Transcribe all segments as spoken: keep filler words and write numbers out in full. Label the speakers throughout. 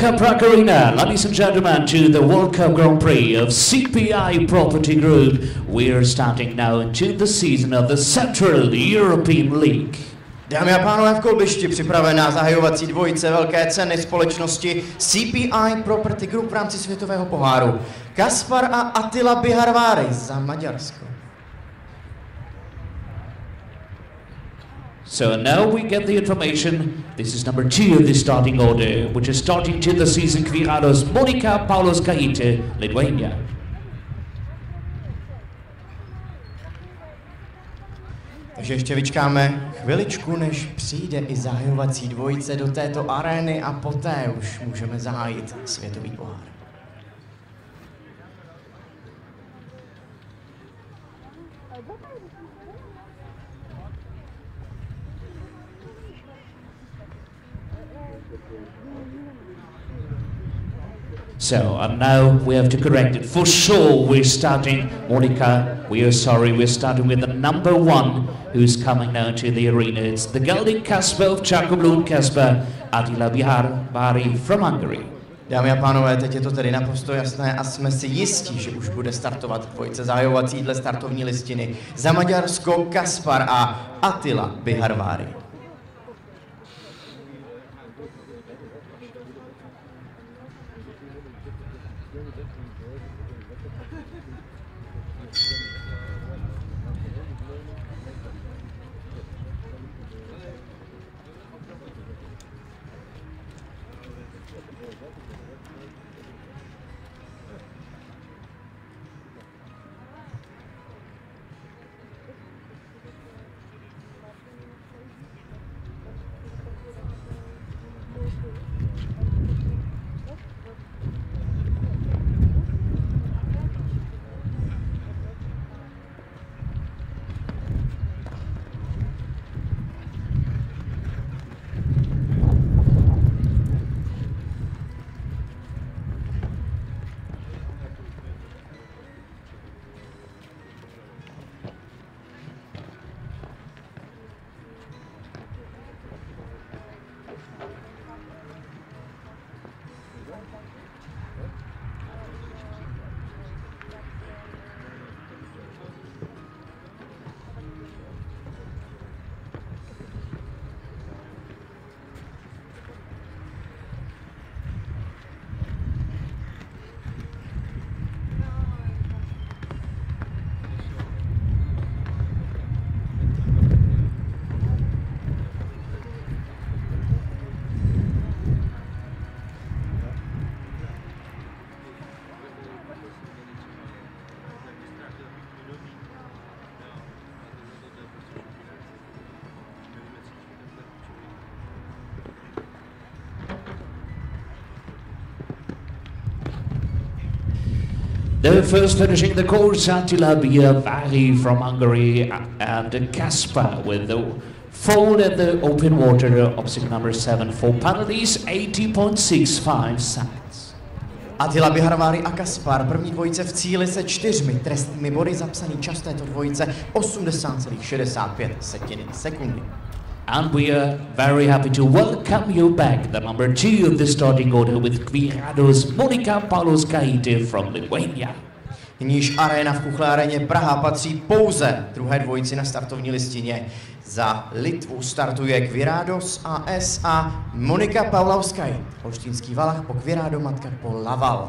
Speaker 1: Welcome Prague Arena, ladies and gentlemen, to the World Cup Grand Prix of C P I Property Group. We are starting now into the season of the Central European League.
Speaker 2: Dámy a pánové, v kolbišti připravená zahajovací dvojice velké ceny společnosti C P I Property Group v rámci světového poháru. Kaspar a Attila Biharváry za Maďarsko.
Speaker 1: So now we get the information. This is number two of the starting order, which is starting to the season Kvírados Monika Paulovskaite, Lithuania.
Speaker 2: Takže ještě vyčkáme chviličku, než přijde i zahajovací dvojice do této arény a poté už můžeme zahájit světový pohár.
Speaker 1: So, and now we have to correct it. For sure, we're starting, Monika, we are sorry, we're starting with the number one who's coming now to the arena. It's the gelding Kasper of Čakoblund Kasper, Attila Biharváry from Hungary.
Speaker 2: Dámy a pánové, teď je to tedy naprosto jasné a jsme si jistí, že už bude startovat dvojice zahajovací dle startovní listiny. Za Maďarsko Kaspar a Attila Biharváry.
Speaker 1: The first finishing the course, Attila Biharváry from Hungary and Kaspar with the fold at the open water, obstacle number seven for penalties, eighty point six five seconds.
Speaker 2: Attila Biharváry a Kaspar, první dvojice v cíli se čtyřmi trestnými body, zapsaný čas této dvojice osmdesát celá šedesát pět sekundy.
Speaker 1: And we are very happy to welcome you back, the number two of the starting order with Kvírados Monika Paulovskaite from Lithuania.
Speaker 2: Nyníž aréna v Kuchle aréně Praha patří pouze druhé dvojici na startovní listině. Za Litvu startuje Kvírados A S a Monika Paulovskaite. Holštínský Valach po Kvírádo, matka po Laval.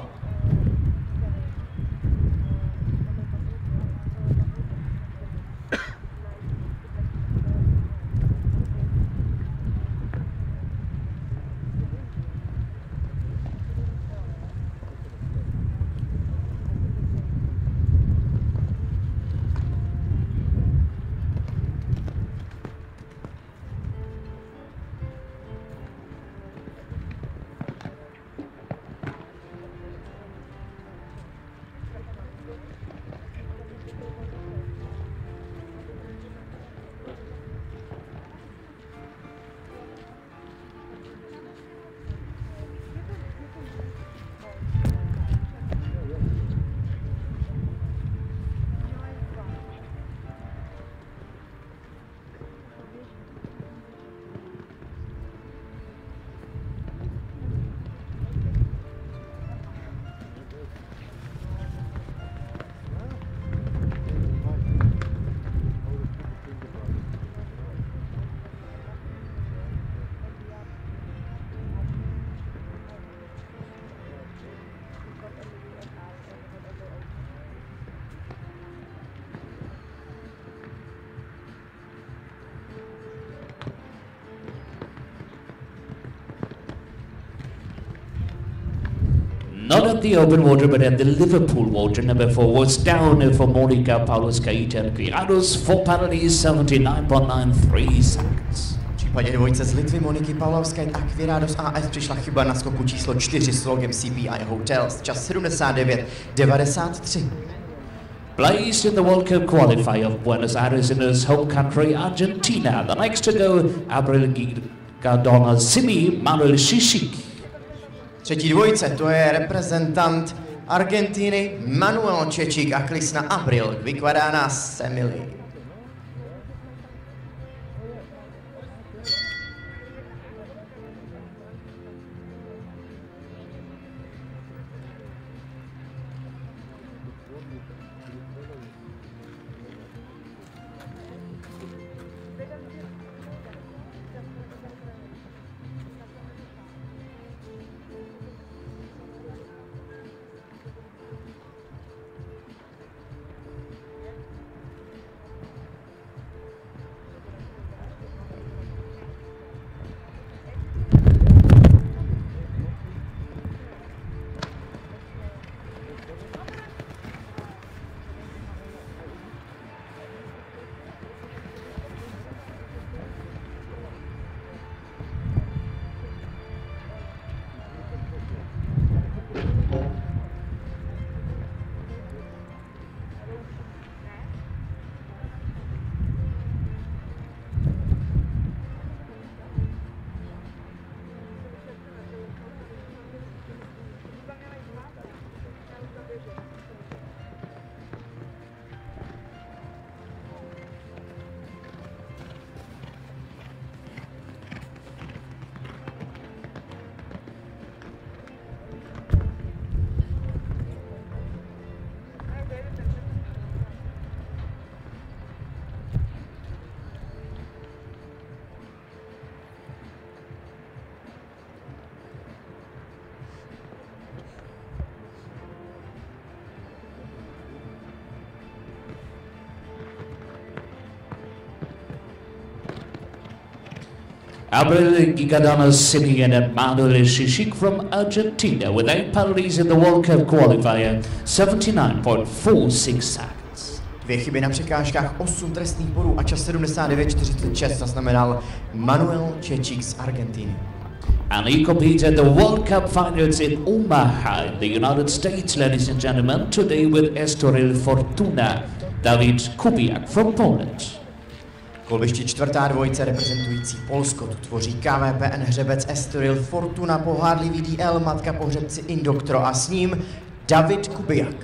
Speaker 1: not at the open water, but at the Liverpool water. Number four was down for Monika Pavlovskaja and Kviados for penalties, seventy-nine point nine three seconds.
Speaker 2: V případě dvojice z Litvy Moniky Pavlovské a Kviados A S přišla chyba na skoku číslo čtyři s logem C P I Hotels, čas sedmdesát devět devadesát tři.
Speaker 1: Placed in the World Cup qualifier of Buenos Aires in his home country, Argentina. The next to go, Abril Gigadona Simi, Manuel Šíšek.
Speaker 2: Třetí dvojice, to je reprezentant Argentiny Manuel Čečík a Klisna Abril Gvigadona Semili.
Speaker 1: Abril Gigadona Simi and Manuel Šíšek from Argentina with eight penalties in the World Cup qualifier, seventy-nine point four six seconds.
Speaker 2: Dvě chyby na překážkách, osm trestných bodů a čas sedmdesát devět čtyřicet šest zaznamenal Manuel Čečík z Argentiny.
Speaker 1: And he competes at the World Cup finals in Omaha in the United States, ladies and gentlemen, today with Estoril Fortuna, David Kubiak from Poland.
Speaker 2: Kolbiště čtvrtá dvojice reprezentující Polsko, tu tvoří K V P N hřebec Estoril Fortuna, pohádlivý D L, matka pohřebci Indoktro a s ním David Kubiak.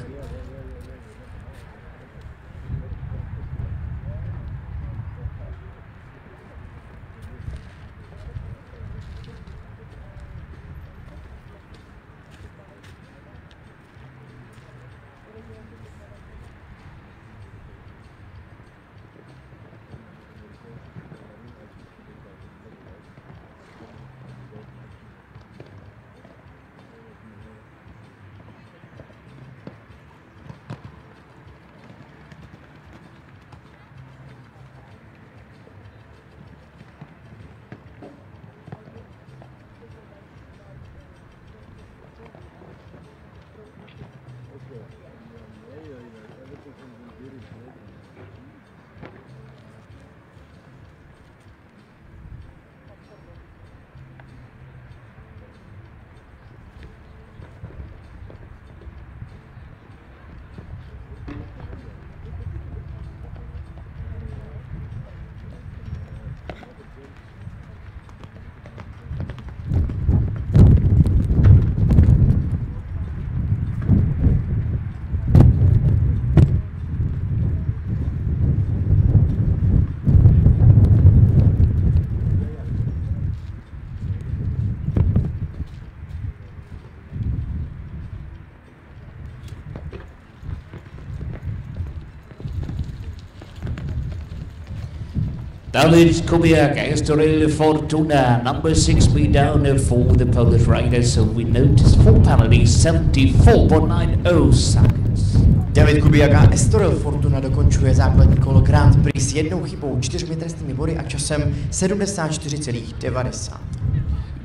Speaker 1: David Kubiak, Estoril Fortuna, number six be down for the Polish riders, so we notice four penalties, seventy-four point nine zero seconds.
Speaker 2: David Kubiak a Estoril Fortuna dokončuje základní kolo Grand Prix s jednou chybou, čtyřmi trestnými body a časem sedmdesát čtyři celá devadesát.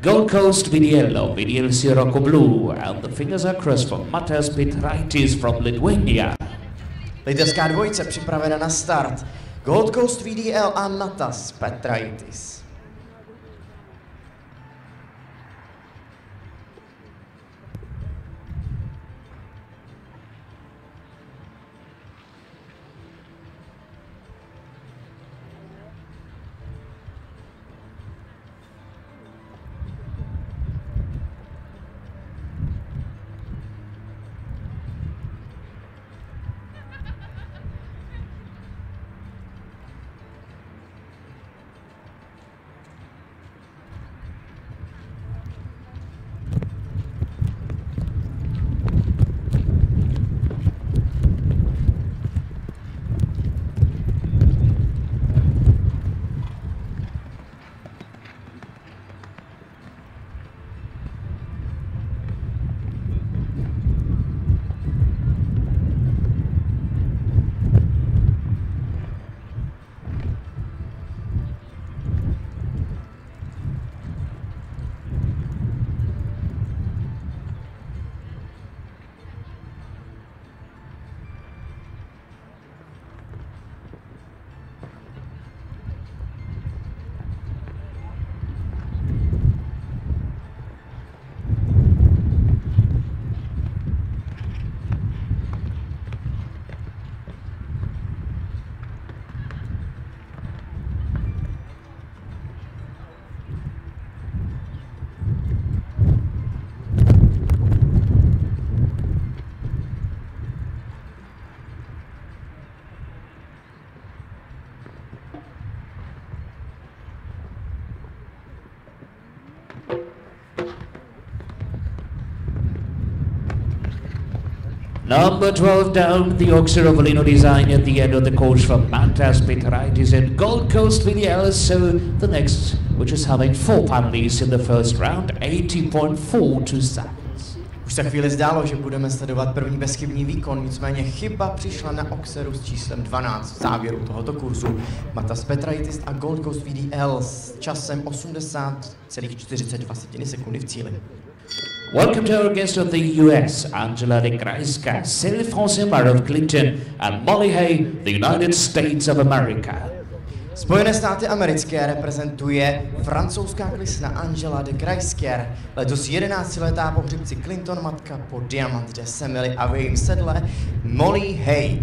Speaker 1: Gold Coast with yellow, with yellow Sirocco blue, and the fingers are crossed for Matas Petraitis from Lithuania.
Speaker 2: Litevská dvojice připravena na start. Gold Coast V D L a Matas Petraitis.
Speaker 1: Number twelve down, the Oxer Ovalino design at the end of the course from Matas Petraitis and Gold Coast with the L. So the next, which is having four penalties in the first round, eighty point four to seconds.
Speaker 2: Už se chvíli zdálo, že budeme sledovat první bezchybný výkon, nicméně chyba přišla na Oxeru s číslem dvanáct v závěru tohoto kurzu. Matas Petraitis a Gold Coast V D L s časem osmdesát celá čtyřicet dva sekundy v cíli.
Speaker 1: Welcome to our guest of the U S, Angela de Krajska, Céline Francis of Clinton, and Molly Hay, the United States of America.
Speaker 2: Spojené státy americké reprezentuje francouzská klisna Angela de Krajsker, letos jedenáctiletá pohřebci Clinton matka po Diamant de Semily a v jejím sedle Molly Hay.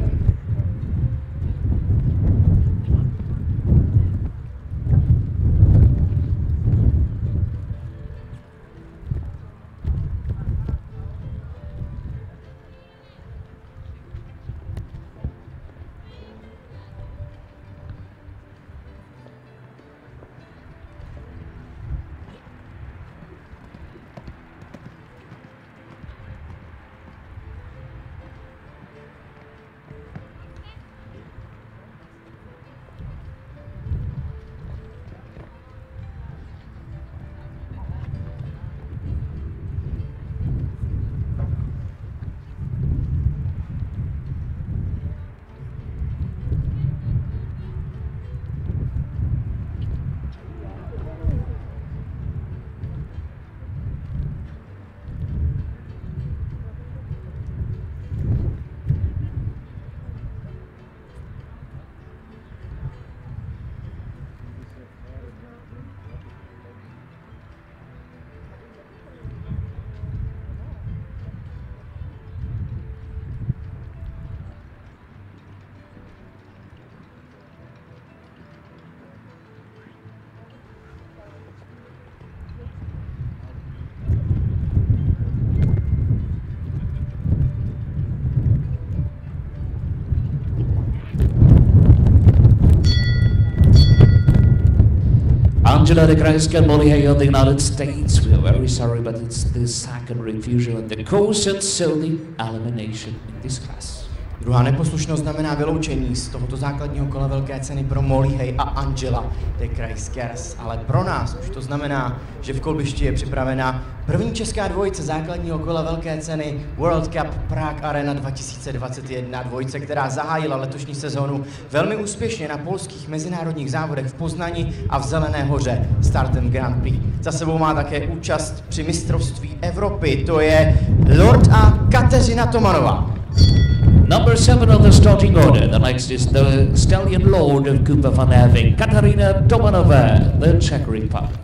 Speaker 1: Angela de Krajska and Molly Hay of the United States. We are very sorry, but it's the second refusal in the course and so the elimination in this class.
Speaker 2: Druhá neposlušnost znamená vyloučení z tohoto základního kola velké ceny pro Molly Hay a Angela de Krijskers. Ale pro nás už to znamená, že v kolbišti je připravena první česká dvojice základního kola velké ceny World Cup Prague Arena dva tisíce dvacet jedna. Dvojice, která zahájila letošní sezónu velmi úspěšně na polských mezinárodních závodech v Poznani a v Zelené hoře startem Grand Prix. Za sebou má také účast při mistrovství Evropy. To je Lord a Kateřina Tomanová.
Speaker 1: Number seven of the starting order. The next is the Stallion Lord of Cooper van Erving, Katarina Tomanova, the Czech Republic.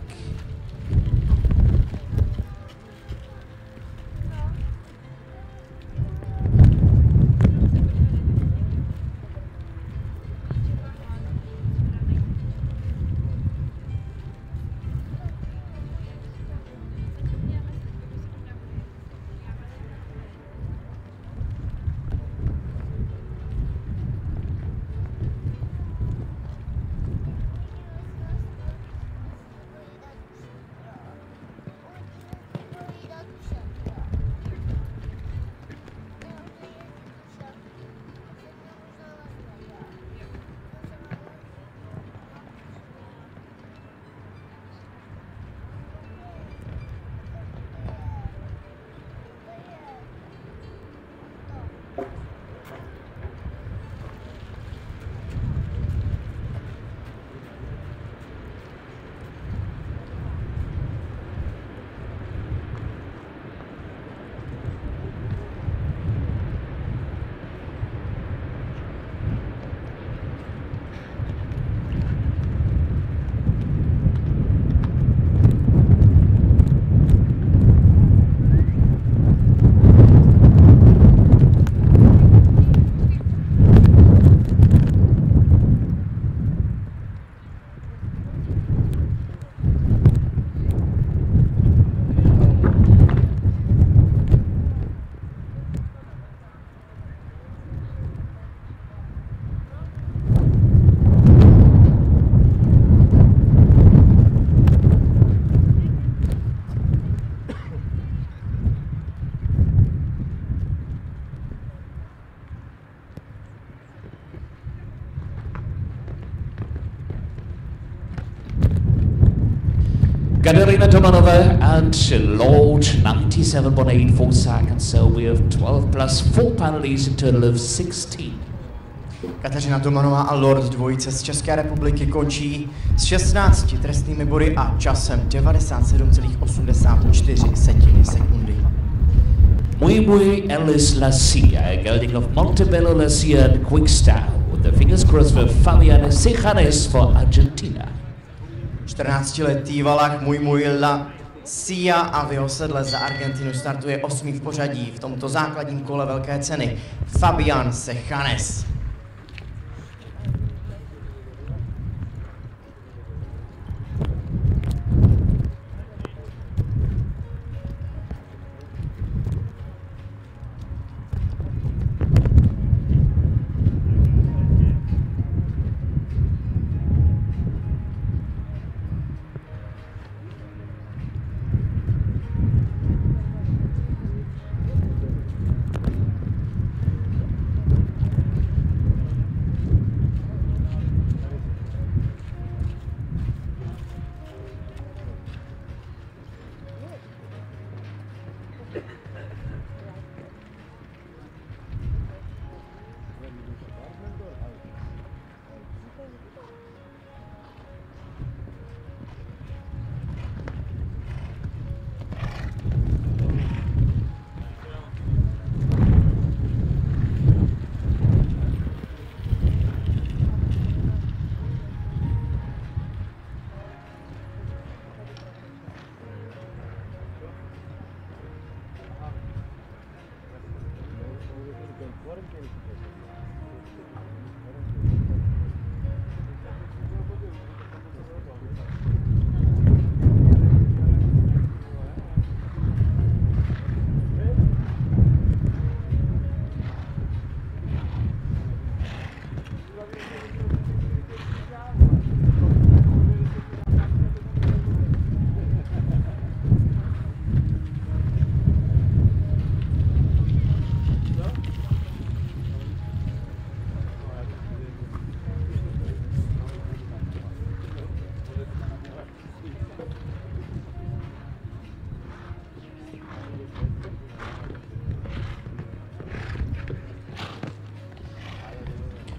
Speaker 1: Katarina Tomanova and Lord ninety-seven point eight four seconds, so we have twelve plus four penalties, a total of sixteen.
Speaker 2: Kateřina Tomanová a Lord dvojice z České republiky končí s šestnácti trestnými body a časem devadesát sedm celá osmdesát čtyři sekundy.
Speaker 1: Muy muy Ellis Lacia, gelding of Montebello Lacia and Quickstyle, with the fingers crossed for Fabian Sejanes for Argentina.
Speaker 2: čtrnáctiletý valach Muy muy La Cia a v jeho sedle za Argentinu startuje osmý v pořadí v tomto základním kole velké ceny Fabian Sejanes.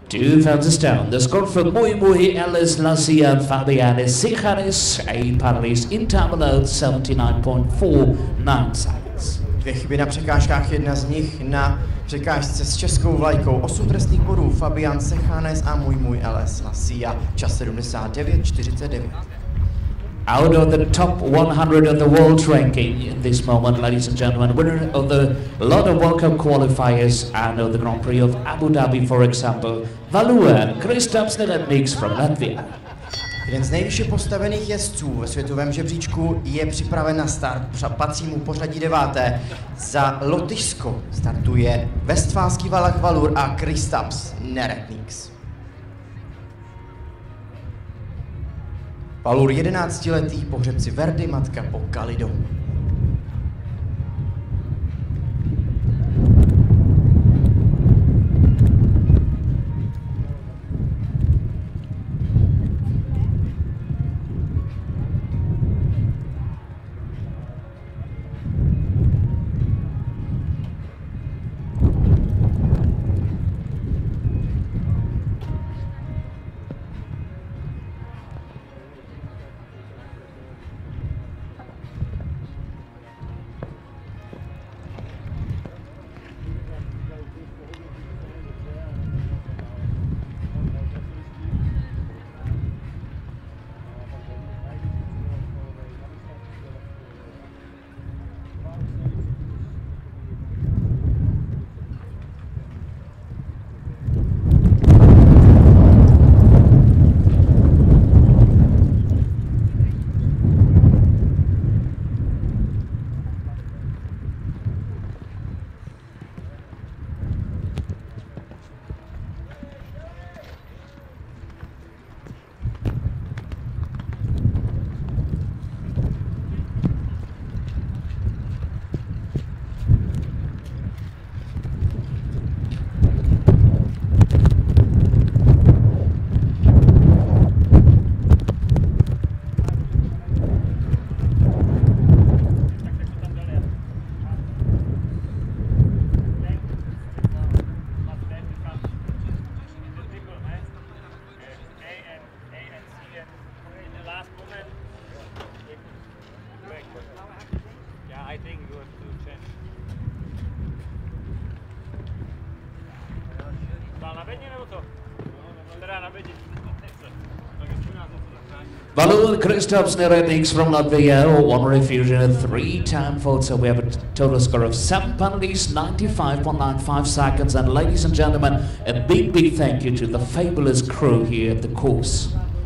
Speaker 1: Two fences down. The score for Muy Muy, Ellis Lacia, and Fabianis Sicharis, a panelist in time allowed seventy-nine point four nine seconds.
Speaker 2: Dvě chyby na překážkách, jedna z nich na překážce s českou vlajkou. Osm trestných bodů, Fabian Sechanes a Muy Muy Ellis Lacia, čas sedmdesát devět čtyřicet devět.
Speaker 1: Out of the top one hundred of the world ranking in this moment, ladies and gentlemen, winner of the lot of World Cup qualifiers and of the Grand Prix of Abu Dhabi, for example, Valuan Kristaps Neletniks from Latvia.
Speaker 2: Jeden z nejvyšší postavených jezdců ve světovém žebříčku je připraven na start. Patří mu pořadí deváté. Za Lotyšsko startuje Vestfálský Valach Valur a Kristaps Neretniks. Valur jedenáctiletý, pohřebci Verdy, matka po Kalido.
Speaker 1: Valur Kristaps Neretniks from Latvia, one refusion, a three-time vote, so we have a total score of seven penalties, ninety-five point nine five seconds, and ladies and gentlemen, a big, big thank you to the fabulous crew here at the course.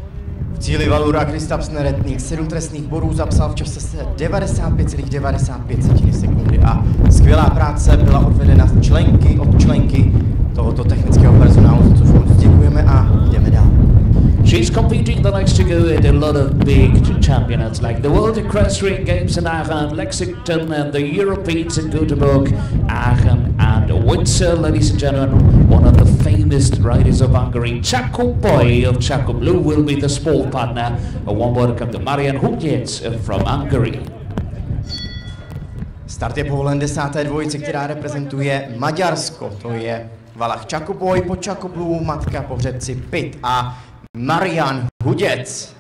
Speaker 2: V cíli Valura Kristaps Neretniks sedm trestných bodů zapsal v čase devadesát pět celá devadesát pět sekundy a skvělá práce byla odvedena z členky od členky tohoto technického personálu, za což moc děkujeme a jdeme dál.
Speaker 1: She's competing the next to go at a lot of big championships like the World Equestrian Games in Aachen, Lexington, and the Europeans in Göteborg, Aachen and Windsor. Ladies and gentlemen, one of the famous riders of Hungary, Chaco Boy of Chaco Blue, will be the sport partner. A warm welcome to Marian Hugyec from Hungary.
Speaker 2: Start je povolen desáté dvojice, která reprezentuje Maďarsko. To je Valach Chaco Boy po Chaco Blue, matka pohřebci Pit a Marian Hugyec.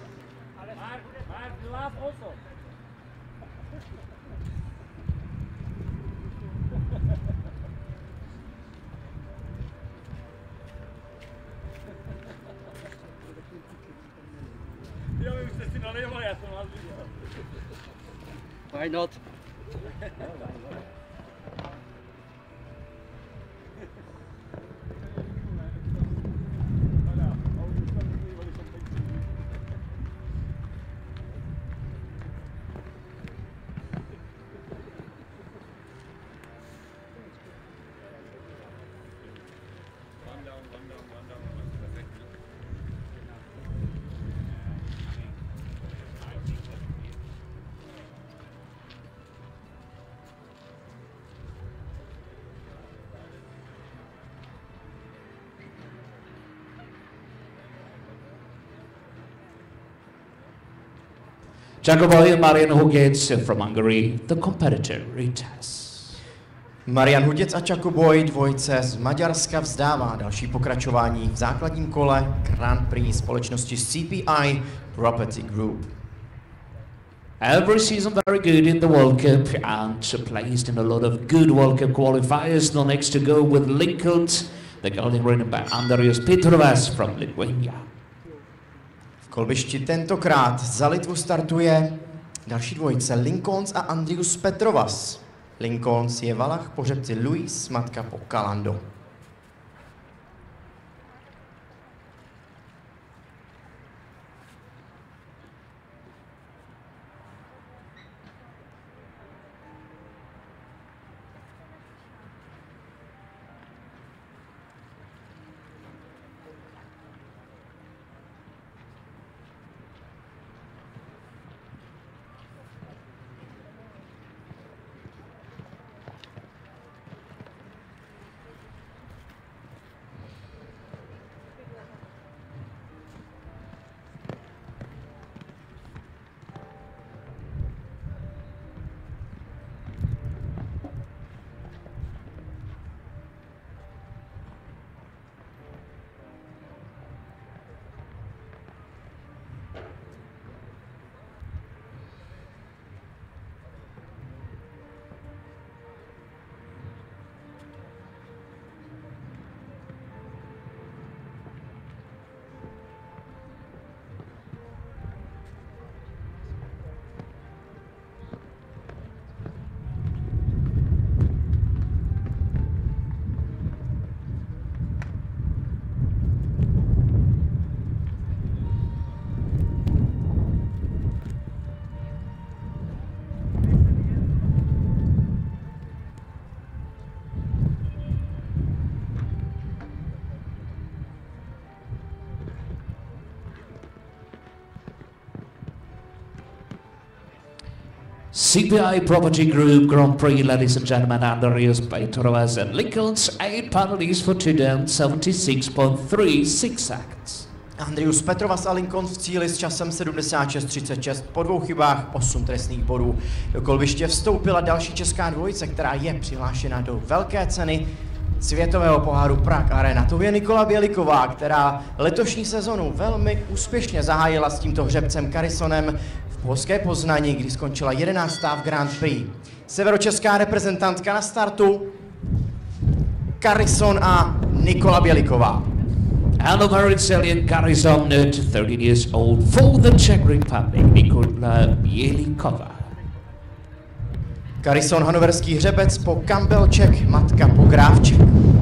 Speaker 3: Why not?
Speaker 1: Chaco Boy and Marian Hugyec from Hungary, the competitor retest.
Speaker 2: Marian Huděc a Čakuboj, dvojce z Maďarska, vzdává další pokračování v základním kole Grand Prix společnosti C P I Property Group.
Speaker 1: Every season very good in the World Cup and placed in a lot of good World Cup qualifiers. The next to go with Lincolns, the golden ridden by Andrius Petrovas from Lithuania.
Speaker 2: V kolbišti tentokrát za Litvu startuje další dvojice Lincolns a Andrius Petrovas. Lincolns je Valach po řepci Luis, matka po Kalando.
Speaker 1: C P I Property Group Grand Prix, ladies and gentlemen, Andrius Petrovas and Lincolns, eight penalties for two down, seventy-six point three six seconds.
Speaker 2: Andrius Petrovas a Lincoln v cíli s časem sedmdesát šest třicet šest, po dvou chybách osm trestných bodů. Do kolbiště vstoupila další česká dvojice, která je přihlášena do velké ceny světového poháru Prague Arena. To je Nikola Běliková, která letošní sezonu velmi úspěšně zahájila s tímto hřebcem Karisonem v polské Poznani, kdy skončila jedenáctá v Grand Prix. Severočeská reprezentantka na startu, Karison a Nikola Běliková.
Speaker 1: And a very resilient Karison, thirteen years old, for the Czech Republic, Nikola Běliková.
Speaker 2: Karison hanoverský hřebec po Campbellček, matka po Grávček.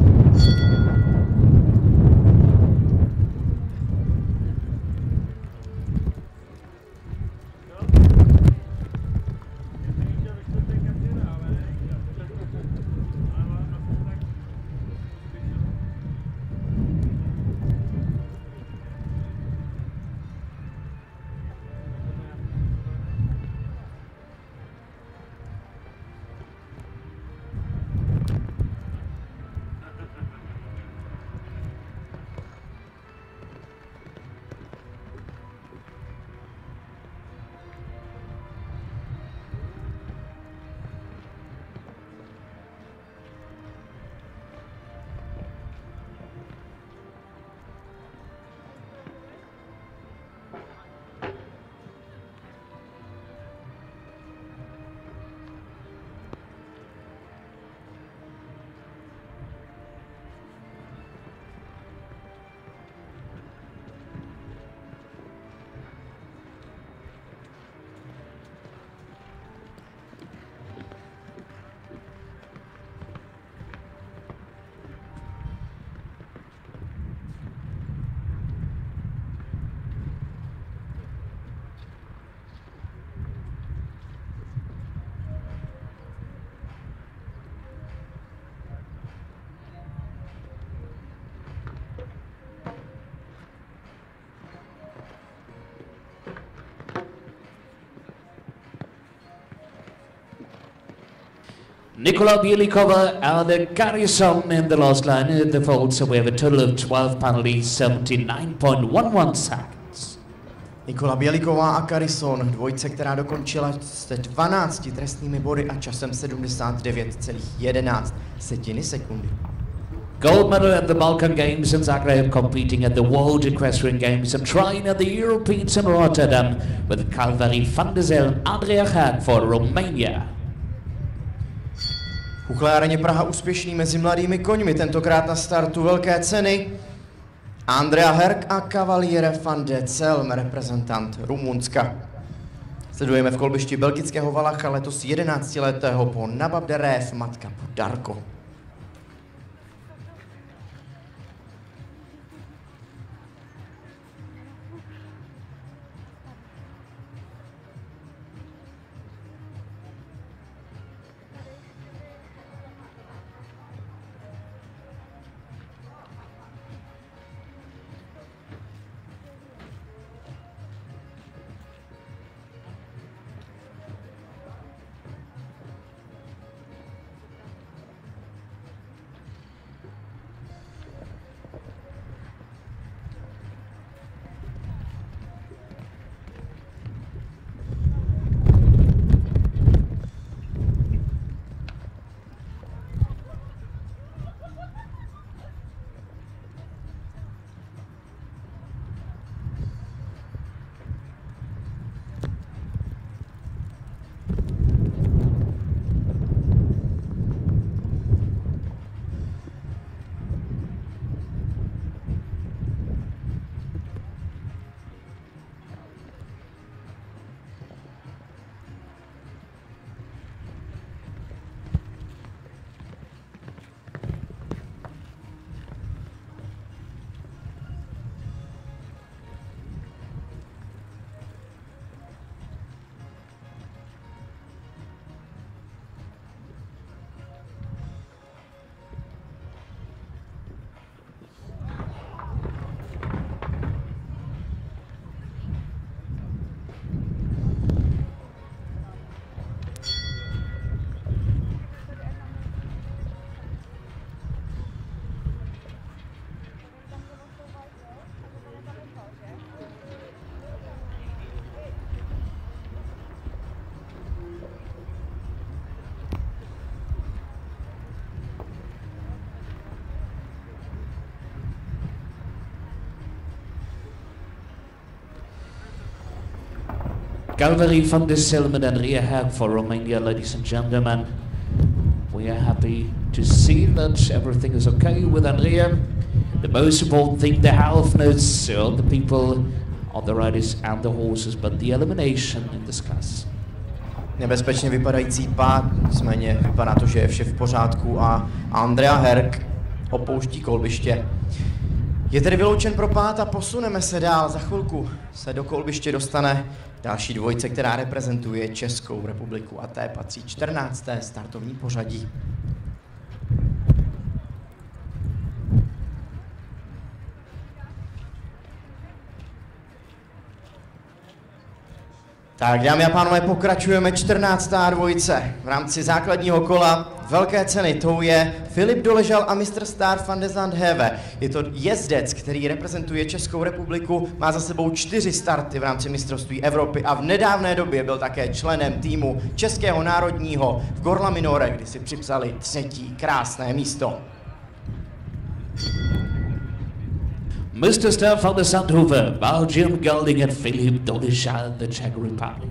Speaker 1: Nikola Běliková and the Karison in the last line at the fold, so we have a total of twelve penalties, seventy-nine point one one seconds.
Speaker 2: Nikola Běliková a Carison, dvojce, která dokončila se dvanácti trestnými body a časem sedmdesát devět celá jedenáct setiny sekundy.
Speaker 1: Gold medal at the Balkan Games in Zagreb, competing at the World Equestrian Games and trying at the Europeans in Rotterdam with Calvary van der Zelm, Andrea Haag for Romania.
Speaker 2: V Chuchlé areně Praha úspěšný mezi mladými koňmi, tentokrát na startu velké ceny. Andrea Herk a Cavaliere van der Zelm, reprezentant Rumunska. Sledujeme v kolbišti belgického Valacha letos jedenáctiletého po Nababderev matka Darko.
Speaker 1: Calvary van der Zelm and Andrea Haag for Romania, ladies and gentlemen. We are happy to see that everything is okay with Andrea. The most important thing, the healthness of the people, of the riders and the horses, but the elimination in this class.
Speaker 2: Nebezpečně vypadající pád, nicméně vypadá to, že je vše v pořádku a Andrea Herk opouští kolbiště. Je tedy vyloučen pro pád a posuneme se dál. Za chvilku se do kolbiště dostane další dvojce, která reprezentuje Českou republiku a té patří čtrnácté startovní pořadí. Tak, dámy a pánové, pokračujeme čtrnáctá dvojice v rámci základního kola velké ceny. Tou je Filip Doležal a mistr Star van de Zandheve. Je to jezdec, který reprezentuje Českou republiku, má za sebou čtyři starty v rámci mistrovství Evropy a v nedávné době byl také členem týmu Českého národního v Gorla Minore, kdy si připsali třetí krásné místo.
Speaker 1: mister Star van de Zandhove, Belgium gelding and Filip Doležal, the Czech Republic.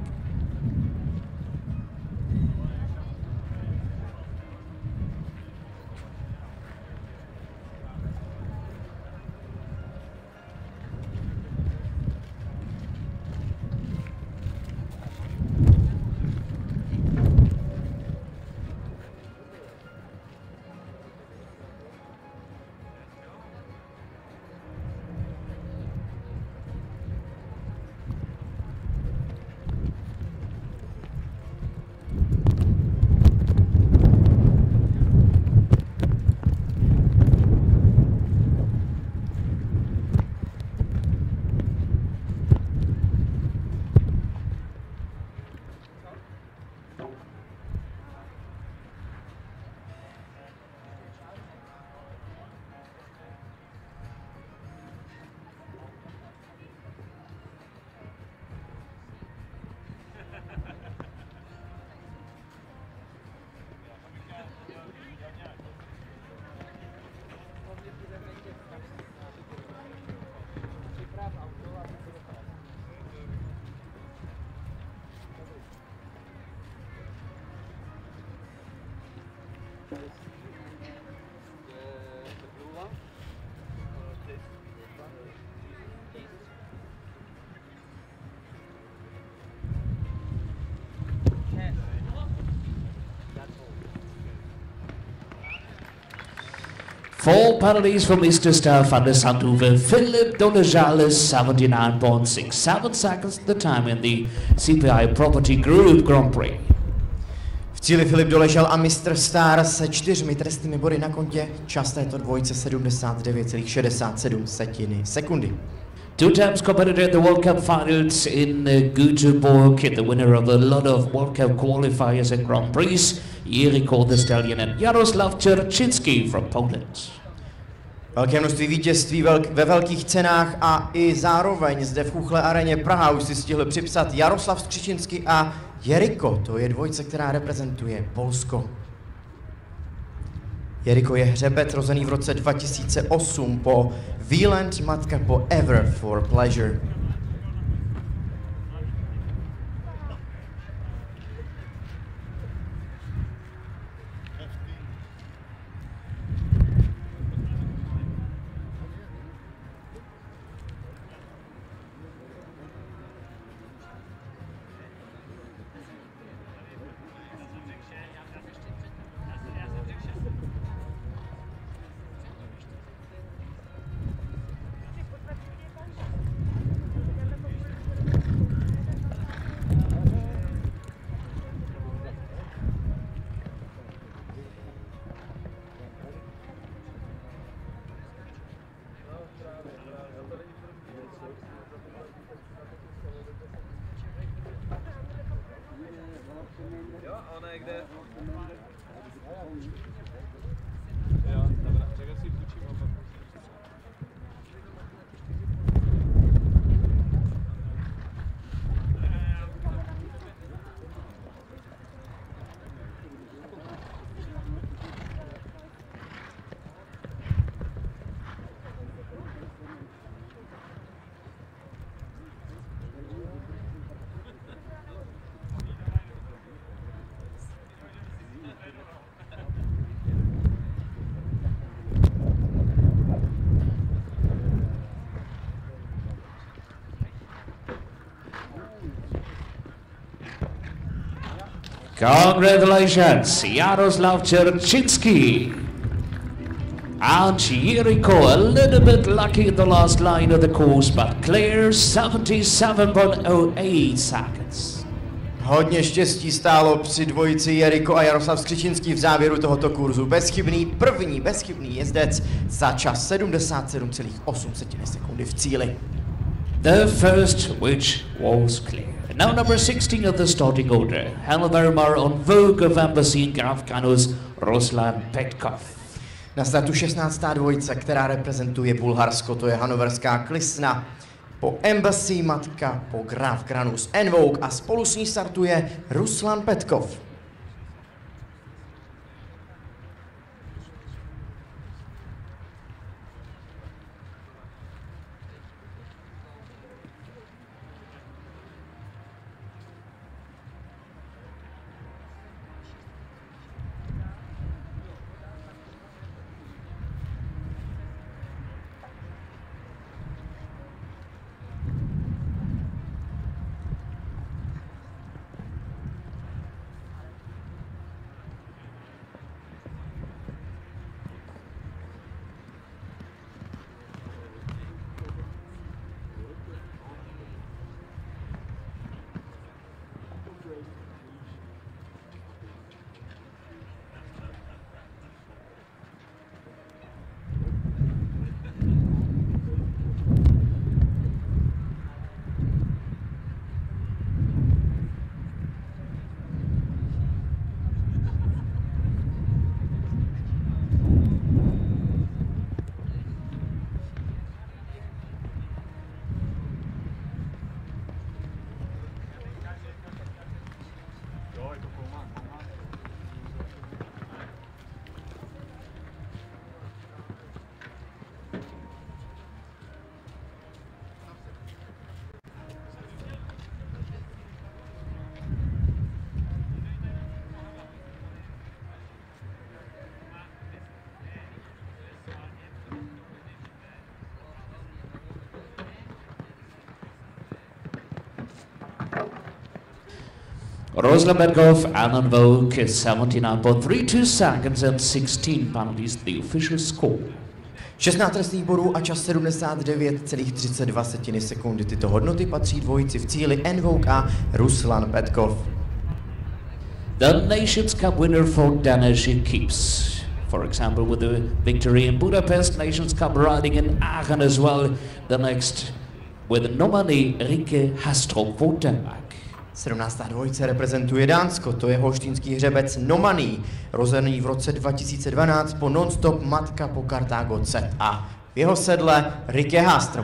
Speaker 1: Four penalties for Mister Star van der Zandhoeven. Philip Donejales, seventy-nine point six seven seconds the time in the C P I Property Group Grand Prix.
Speaker 2: V cíli Filip Doležal a mistr Star se čtyřmi trestnými body na kontě. Čas této dvojce sedmdesát devět celá šedesát sedm sekundy.
Speaker 1: Two times competitor in the World Cup finals in uh, Göteborg, the winner of a lot of World Cup qualifiers and Grand Prix, Jiriko the Stallion and Jaroslav Czerczynski from Poland.
Speaker 2: Velké množství vítězství velk, ve velkých cenách a i zároveň zde v Chuchle areně Praha už si stihl připsat Jaroslav Czerczynski a Jiriko, to je dvojce, která reprezentuje Polsko. Jiriko je hřebec rozený v roce dva tisíce osm po Wieland, matka po Ever for Pleasure.
Speaker 1: Congratulations, Jaroslav Czerczynski. And Jiriko, a little bit lucky in the last line of the course, but clear seventy-seven point oh eight seconds.
Speaker 2: Hodně štěstí stálo při dvojici Jiriko a Jaroslav Czerczynski v závěru tohoto kurzu. Bezchybný první, bezchybný jezdec za čas sedmdesát sedm celá osm sekundy v cíli.
Speaker 1: The first which was clear. Now number sixteen of the starting order, Helvermar on Vogue of Embassy in Grafkanus, Ruslan Petkov.
Speaker 2: Na startu šestnáctá dvojice, která reprezentuje Bulharsko, to je hanoverská Klisna. Po Embassy matka, po Graf Granus en Vogue a spolu s ní startuje Ruslan Petkov.
Speaker 1: Ruslan Petkov, Alan Vogue, seventy-nine point three two seconds and sixteen penalties, the official score.
Speaker 2: šestnáct trestných bodů a čas sedmdesát devět celá třicet dva sekundy. Tyto hodnoty patří dvojici v cíli Anne Vogue a Ruslan Petkov.
Speaker 1: The Nations Cup winner for Danish keeps. For example, with the victory in Budapest, Nations Cup riding in Aachen as well. The next with nominee Rikke Hastrup for Denmark.
Speaker 2: sedmnáctá dvojice reprezentuje Dánsko, to je holštýnský hřebec Nomaný, rozený v roce dva tisíce dvanáct po non-stop matka po Kartágo C a v jeho sedle Rikke Hastrup.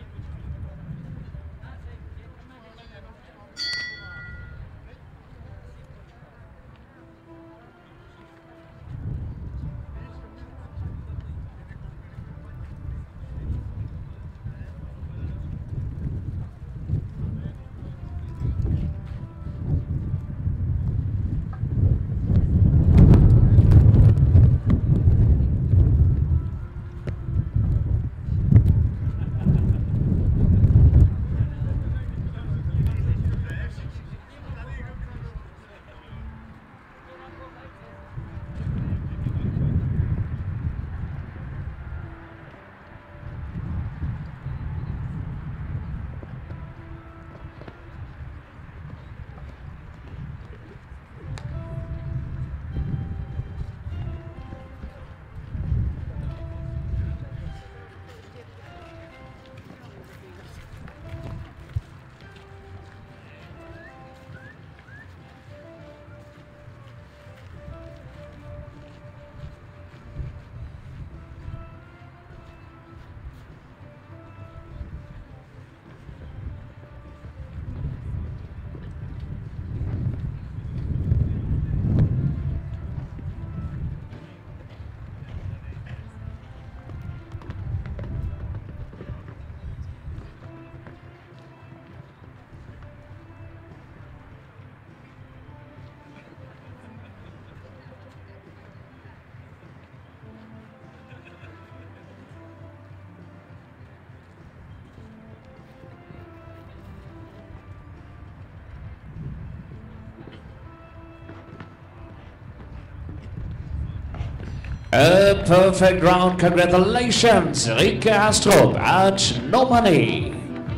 Speaker 1: A perfect round, congratulations, Rikke Hastrup at Nominee.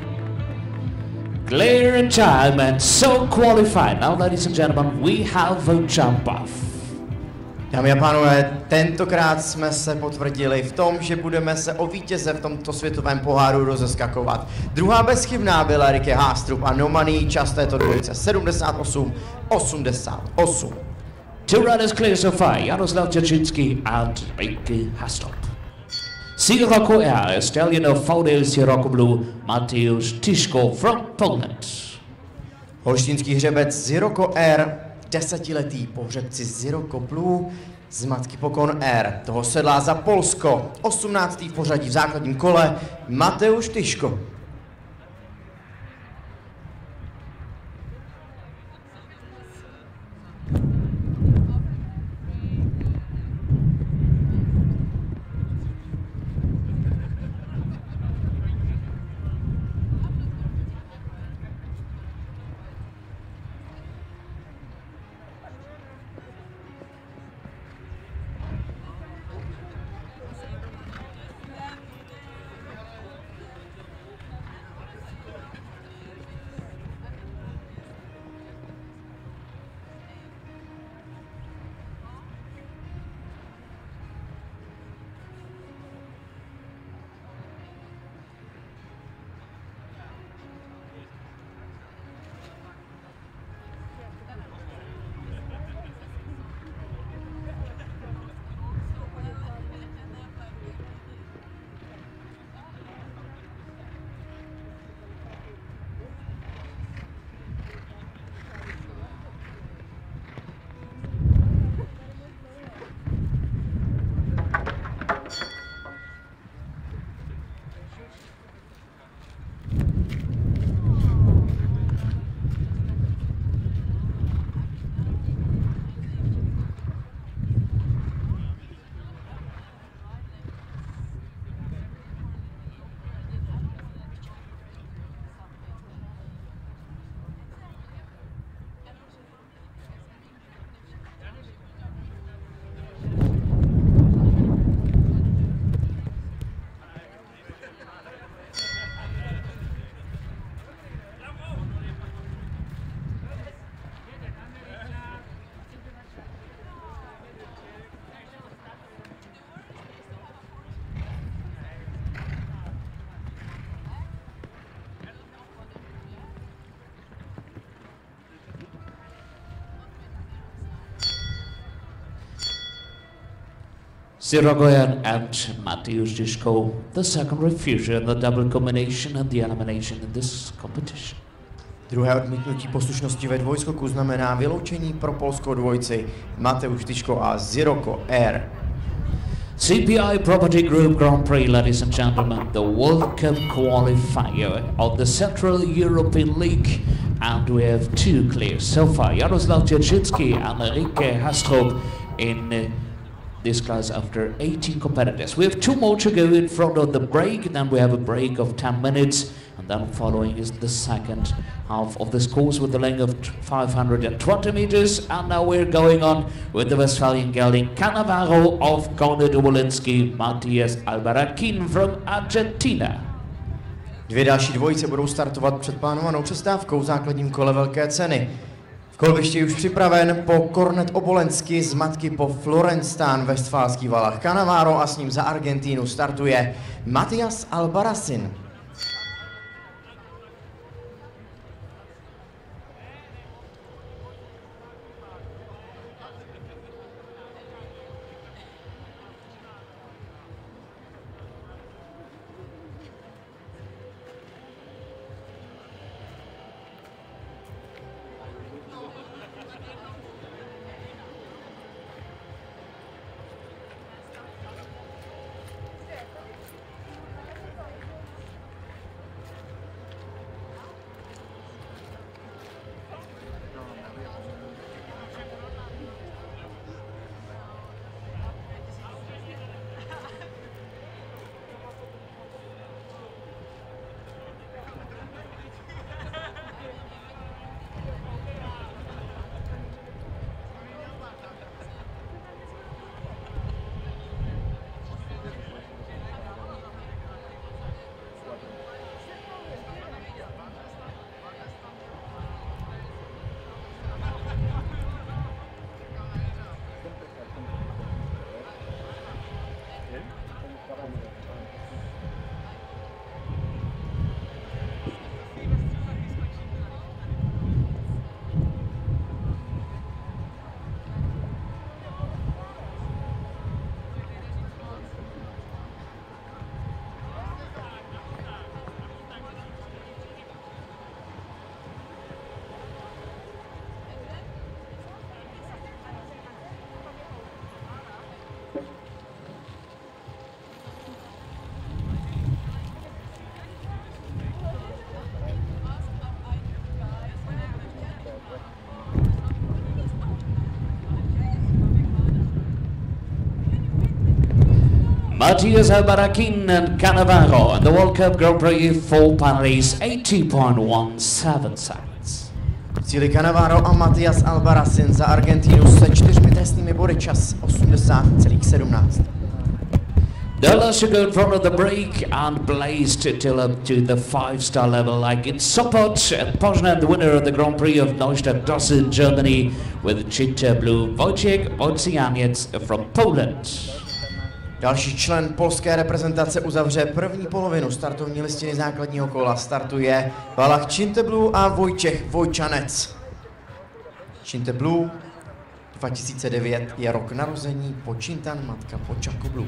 Speaker 1: Clear time and so qualified. Now, ladies and gentlemen, we have a jump off.
Speaker 2: Dámy a pánové, tentokrát jsme se potvrdili v tom, že budeme se o vítěze v tomto světovém poháru rozeskakovat. Druhá bezchybná byla Rikke Hastrup a Nominee, čas této dvojice sedmdesát osm osmdesát osm.
Speaker 1: Two runners clear so far, Jaroslav Jaczynski and Rikke Hastrup. Sirocco Air, stallion of Faudel Sirocco Blue, Mateusz Tyszko from Poland.
Speaker 2: Holštínský hřebec Sirocco Air, desetiletý pohřebci Sirocco Blue z matky Pokon Air. Toho sedlá za Polsko, osmnáctý v pořadí v základním kole, Mateusz Tyszko.
Speaker 1: Sirogoyan and Mateusz Žižko, the second refusal in the double combination and the elimination in this competition.
Speaker 2: Druhé odmítnutí poslušnosti ve dvojskoku znamená vyloučení pro polskou dvojici Mateusz Žižko a Siroko R.
Speaker 1: C P I Property Group Grand Prix, ladies and gentlemen, the World Cup qualifier of the Central European League, and we have two clears so far, Jaroslav Dzierżycki and Enrique Hastrup in uh, this class after eighteen competitors. We have two more to go in front of the break, then we have a break of ten minutes, and then following is the second half of this course with the length of five hundred twenty meters, and now we're going on with the Westphalian gelding Cannavaro of Konrad Obolenski, Matthias Albarakin from Argentina.
Speaker 2: Dvě další dvojice budou startovat před plánovanou přestávkou v základním kole velké ceny. V kolbišti už připraven po Kornet Obolensky z matky po Florenstán Westfálský Valach Cannavaro a s ním za Argentínu startuje Matthias Albarasin.
Speaker 1: Matthias Albarakin and Cannavaro and the World Cup Grand Prix for Paris, eighty point one seven seconds.
Speaker 2: Cíli Cannavaro a Matthias Albarasin za Argentínu se čtyřmi trestnými body, čas osmdesát celá sedmnáct.
Speaker 1: The last to go in front of the break and blazed till up to the five-star level like in Sopot and Poznan, the winner of the Grand Prix of Neustadt Dossen, Germany, with Cheetah Blue Wojciech Wojcianiec from Poland.
Speaker 2: Další člen polské reprezentace uzavře první polovinu startovní listiny základního kola. Startuje Valach Činteblu a Vojtěch Vojčanec. Činteblu dva tisíce devět je rok narození, Počintan matka po Čakoblu.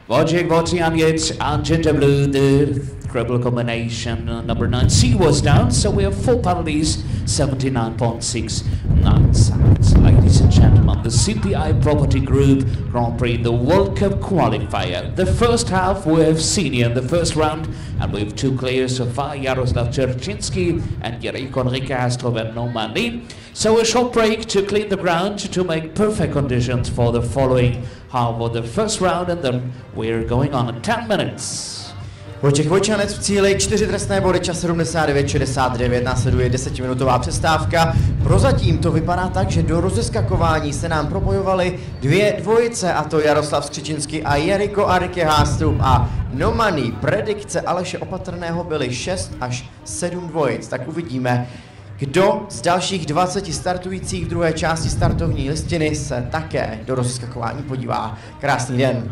Speaker 1: Wojciech Wojcianiec and Ginger Blue, the treble combination uh, number nine C was down, so we have four penalties, seventy-nine point six nine seconds. Ladies and gentlemen, the C P I Property Group Grand Prix, the World Cup qualifier. The first half we have senior in the first round, and we have two players so far, Jaroslav Czerczynski and Jericho Enrique Astrovet Normandy. So a short break to clean the ground to make perfect conditions for the following half of the first round, and then we're going on in ten minutes.
Speaker 2: Vojtěch Vojčanec v cíli, čtyři trestné body, čas sedmdesát devět šedesát devět, následuje desetiminutová přestávka. Prozatím to vypadá tak, že do rozeskakování se nám propojovaly dvě dvojice, a to Jaroslav Skřičinský a Jericho Enrique Hastrup a Nomani. Predikce Aleše Opatrného byly šest až sedm dvojic, tak uvidíme, kdo z dalších dvaceti startujících v druhé části startovní listiny se také do rozeskakování podívá. Krásný den.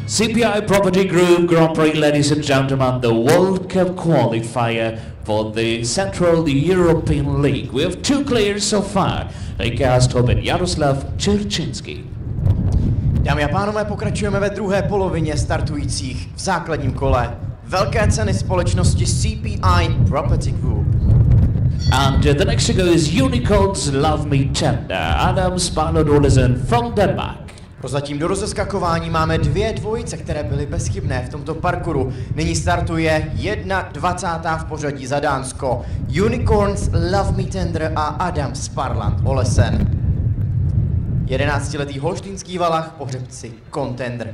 Speaker 1: C P I Property Group Grand Prix, ladies and gentlemen, the World Cup qualifier for the Central European League. We have two clears so far. Recast Hoben Jaroslav Čerčinský.
Speaker 2: Dámy a pánové, pokračujeme ve druhé polovině startujících v základním kole. Velké ceny společnosti C P I Property Group.
Speaker 1: And uh, the next to go is Unicorns Love Me Tender, Adam Spalod-Olesen from Denmark.
Speaker 2: Prozatím do rozeskakování máme dvě dvojice, které byly bezchybné v tomto parkouru. Nyní startuje dvacátá jedna v pořadí za Dánsko. Unicorns Love Me Tender a Adam Sparland-Olesen. jedenáctiletý holštýnský valach po hřebci Contender.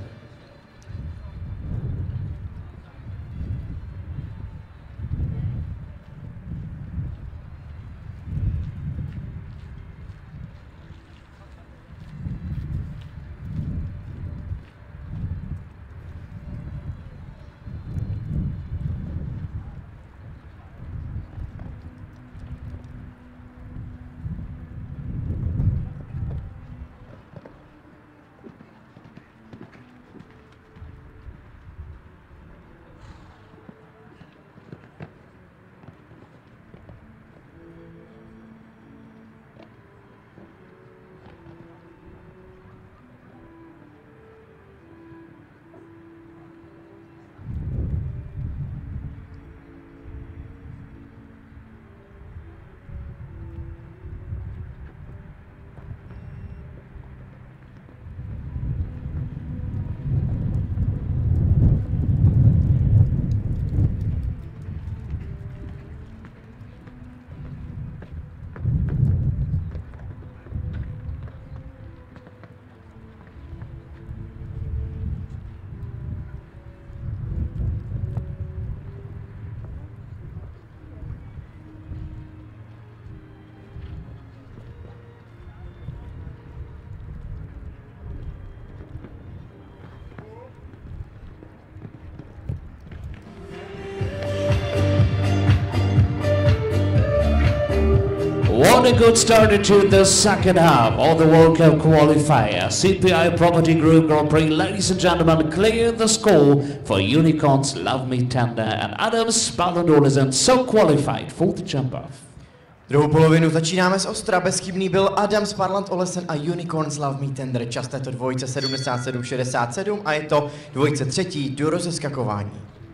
Speaker 1: What a good start to the second half of the World Cup qualifier. C P I Property Group Grand Prix, ladies and gentlemen, clear the score for Unicorns Love Me Tender and Adam Spalland-Olesen so qualified for the jump off.
Speaker 2: Druhou polovinu začínáme z ostra. Bezchybný byl Adam Sparland-Olesen a Unicorns Love Me Tender. Čas této dvojice sedmdesát sedm šedesát sedm a je to dvojice třetí do rozeskakování.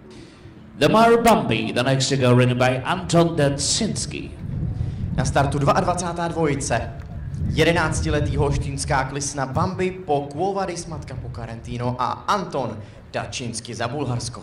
Speaker 1: The Mar Bambi, the next to go, ridden by Anton Dacinski.
Speaker 2: Na startu dvacátá druhá dvojice. jedenáctiletý holštýnská klisna Bambi po Quo Vadis matka po Carentino a Anton Dacinski za Bulharsko.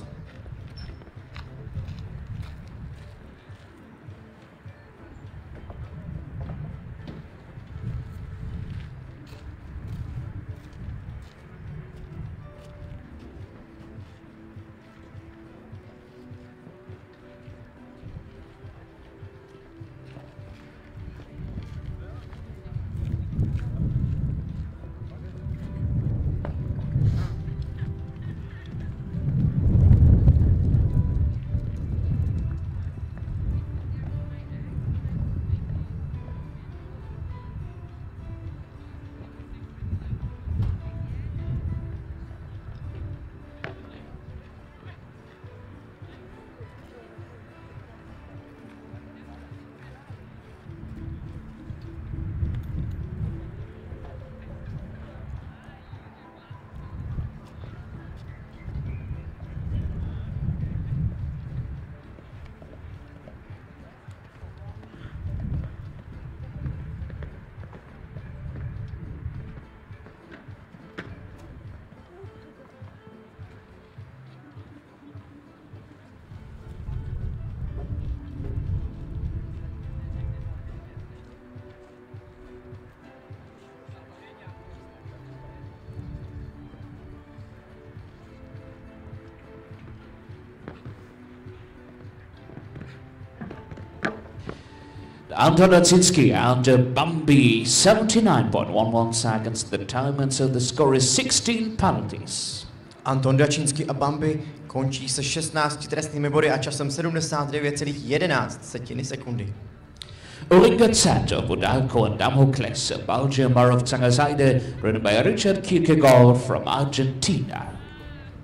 Speaker 1: Anton Dacinski and uh, Bambi, seventy-nine point one one seconds the time, and so the score is sixteen penalties.
Speaker 2: Anton Dacinski a Bambi končí se šestnácti trestnými body a časem sedmdesát devět celá jedenáct setiny sekundy.
Speaker 1: Ulrika Zetto, Budalko and Damocles, Belgium are of Zangazaide, ridden by Richard Kierkegaard from Argentina.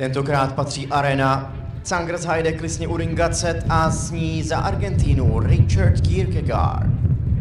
Speaker 2: Tentokrát patří arena Zangersheide Klisně u Ringacet a zní za Argentínu Richard Kierkegaard.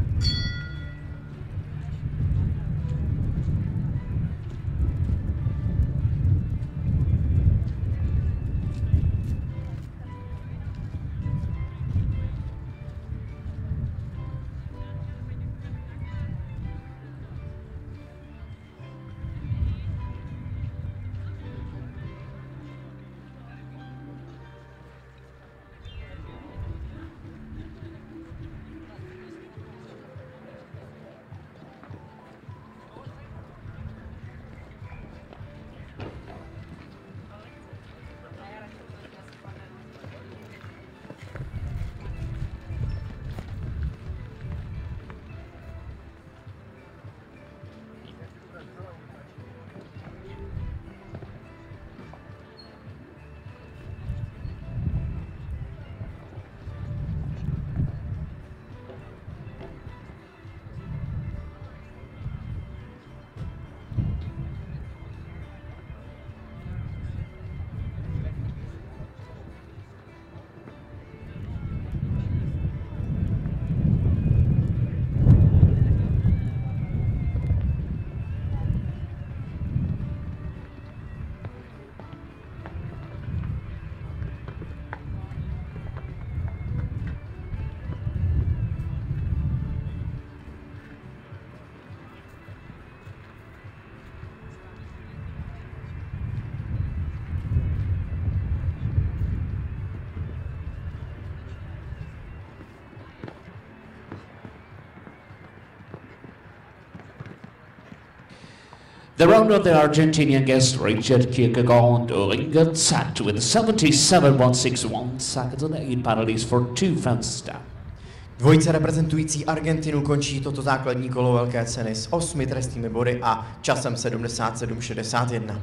Speaker 1: The round of the Argentinian guest Richard Kierkegaard Ringat sat with seventy-seven point one six one seconds and eight penalties for two fences down.
Speaker 2: Dvojice reprezentující Argentinu končí toto základní kolo velké ceny s osmi trestnými body a časem sedmdesát sedm šedesát jedna.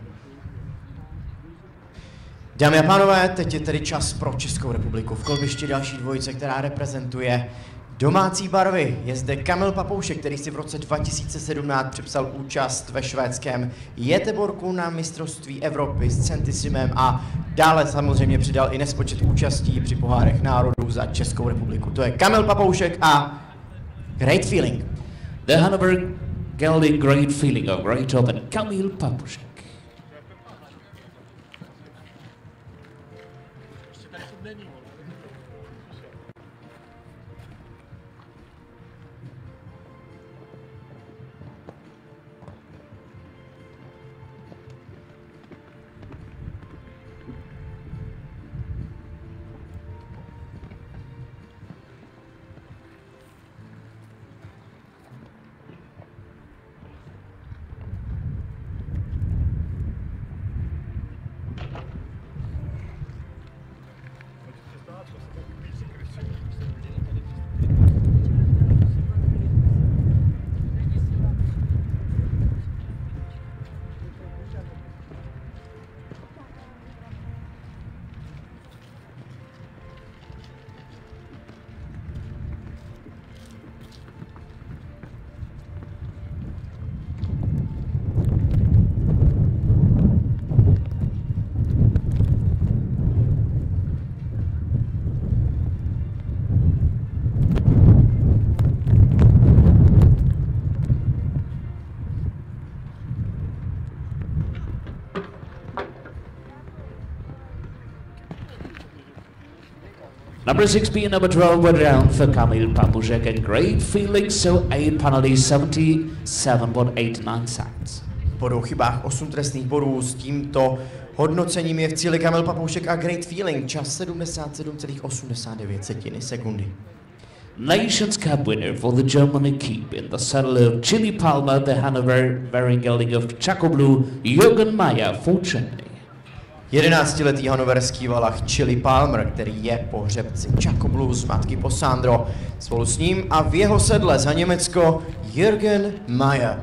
Speaker 2: Dámy a pánové, teď je tedy čas pro Českou republiku. V kolbišti další dvojice, která reprezentuje domácí barvy. Je zde Kamil Papoušek, který si v roce dva tisíce sedmnáct připsal účast ve švédském Göteborgu na mistrovství Evropy s Centissimem a dále samozřejmě přidal i nespočet účastí při pohárech národů za Českou republiku. To je Kamil Papoušek a Great Feeling.
Speaker 1: The Hanover Gelding Great Feeling of Great Open, Kamil Papoušek. Number six B and number twelve were down for Kamil Papoušek and Great Feeling, so eight penalties, seventy-seven point eight nine seconds.
Speaker 2: Po dvou chybách osm trestných bodů, s tímto hodnocením je v cíli Kamil Papoušek a Great Feeling, čas sedmdesát sedm celá osmdesát devět sekundy.
Speaker 1: Nations Cup winner for the Germany Keep in the saddle of Chili Palmer, the Hanover Gelding of Chaco Blue, Jürgen Mayer fortunately.
Speaker 2: jedenáctiletý hanoverský valach Chili Palmer, který je pohřebci Chaco Blues matky Posandro. Spolu s ním a v jeho sedle za Německo Jürgen Mayer.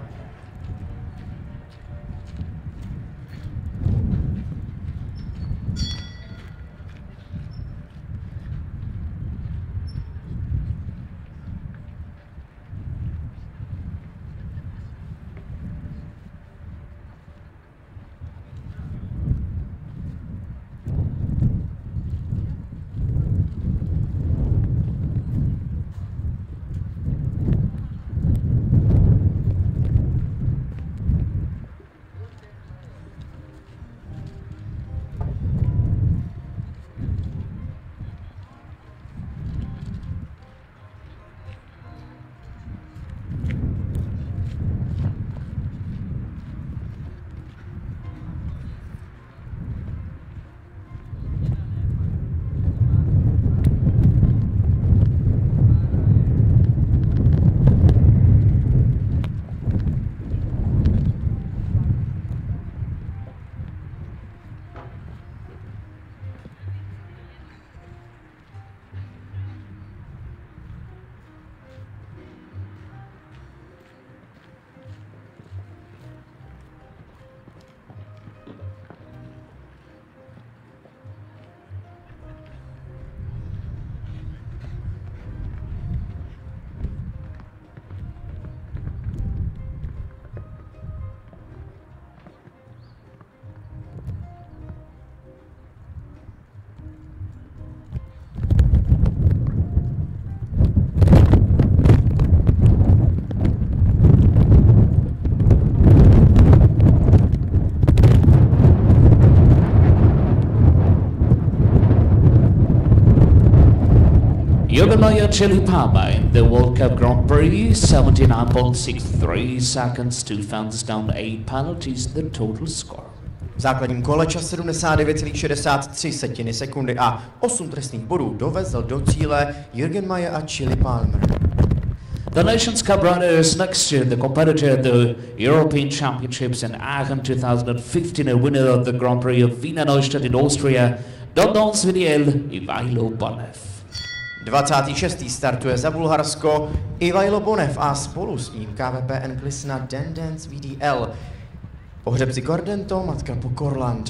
Speaker 1: Jürgen Mayer Chili Palmer in the World Cup Grand Prix, seventy-nine point six three seconds, two fouls down, eight penalties, the total score.
Speaker 2: V základním kole čas sedmdesát devět celá šedesát tři setiny sekundy a osm trestných bodů dovezl do cíle Jürgen Mayer a Chili Palmer.
Speaker 1: The Nations Cup riders next year, the competitor at the European Championships in Aachen two thousand fifteen, a winner of the Grand Prix of Wiener Neustadt in Austria, Don Don's Vidiel, Ivailo Bonev.
Speaker 2: dvacátý šestý startuje za Bulharsko Ivailo Bonev a spolu s ním K V P N Klisna Dan Dance V D L. Pohřebci Cordento, matka Pokorland.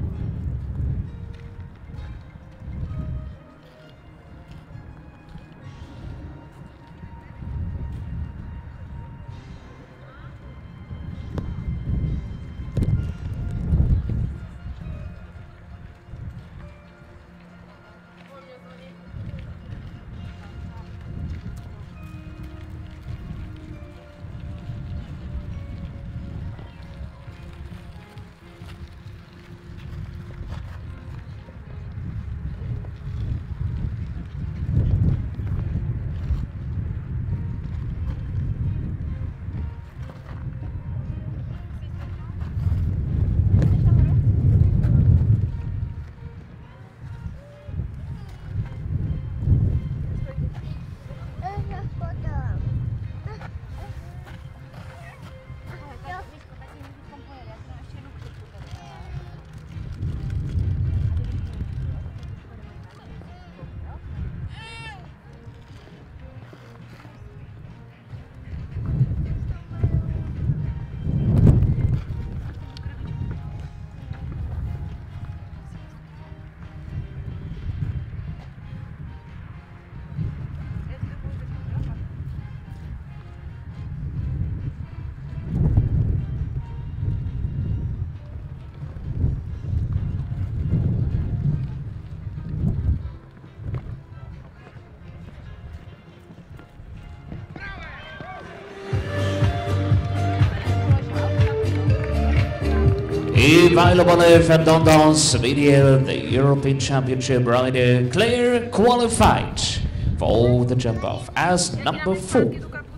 Speaker 1: Ivailo Bonev and Don Don's Vidiel, the European Championship rider, clear qualified for the jump off as number four.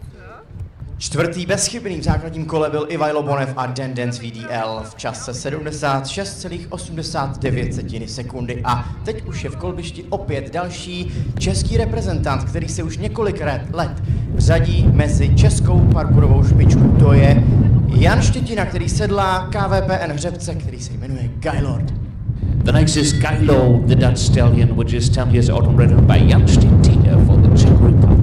Speaker 2: Čtvrtý bezchybný v základním kole byl Ivailo Bonev a Dan Dance V D L v čase sedmdesát šest celá osmdesát devět sekundy a teď už je v kolbišti opět další český reprezentant, který se už několik let řadí mezi českou parkourovou špičku. To je Jan Štětina, který sedlá K V P N hřebce, který se jmenuje Gaylord.
Speaker 1: The next is Gaylord, the Dutch stallion, which is ten years old and ridden by Jan Štětina for the Czech Republic.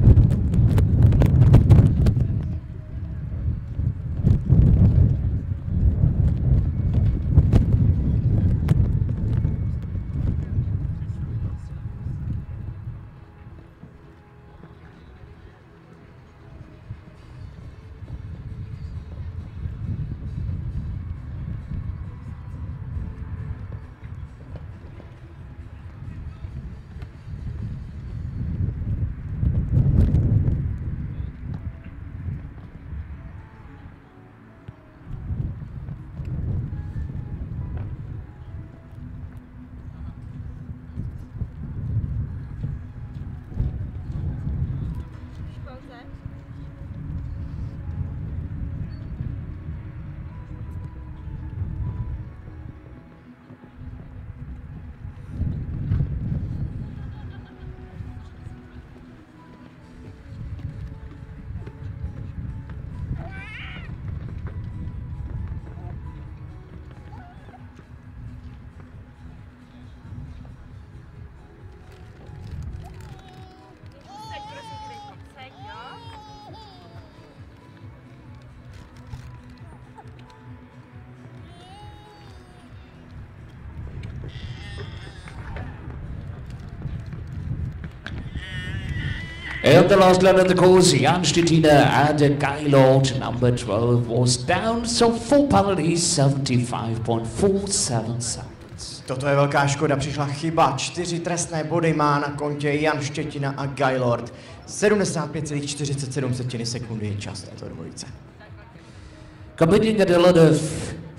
Speaker 1: And the last lap of the course, Jan Štětina and Gaylord, number twelve, was down, so four penalties, seventy-five point four seven seconds.
Speaker 2: Toto je velká škoda, přišla chyba, čtyři trestné body má na kontě Jan Štětina a Gaylord. sedmdesát pět celá čtyřicet sedm sekundy je čas této dvojice.
Speaker 1: Competing at a lot of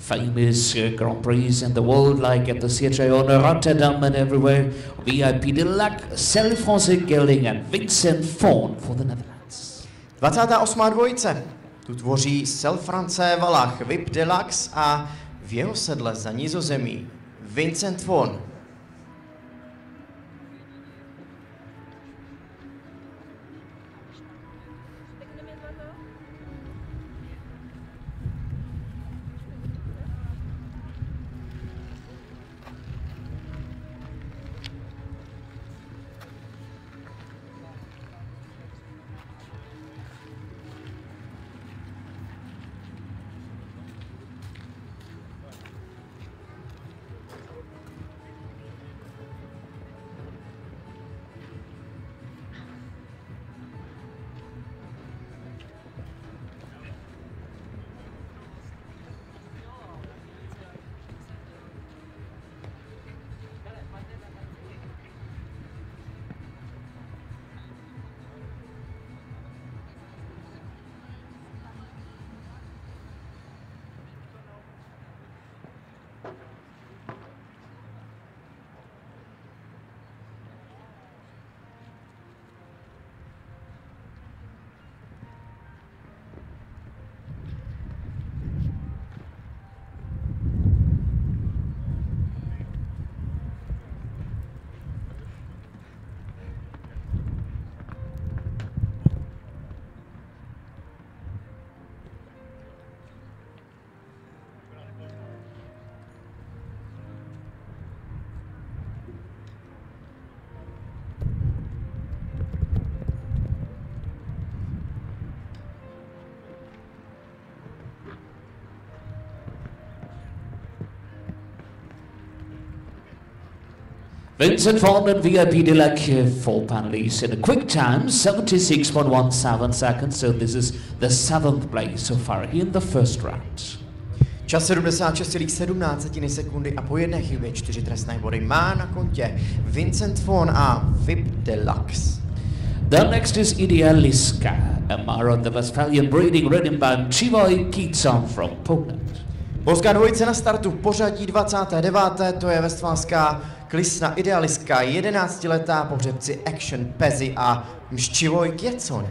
Speaker 1: famous uh, Grand Prix in the world, like at the C H I Honor, Rotterdam and everywhere. V I P Deluxe, Selfons Gelding and Vincent Von for the Netherlands.
Speaker 2: dvacátá osmá dvojice. Tu tvoří Selfrance Valach, V I P Deluxe a v jeho sedle za Nizozemí Vincent Von.
Speaker 1: Vincent Von and V I P Deluxe, four panelists in a quick time, seventy-six point one seven seconds, so this is the seventh place so far here in the first round.
Speaker 2: Čas sedmdesát šest celá sedmnáct sekundy a po jedné chybě čtyři trestné body má na kontě Vincent Von a V I P Deluxe.
Speaker 1: The next is Idealiska, a mare of the Westphalian breeding ridden by Chivoj Kitson from Poland.
Speaker 2: Polská dvojice na startu v pořadí dvacáté deváté to je westfalská klisna Idealiska, jedenáctiletá pohřebci Action Pezi a Mščivoj Kitson.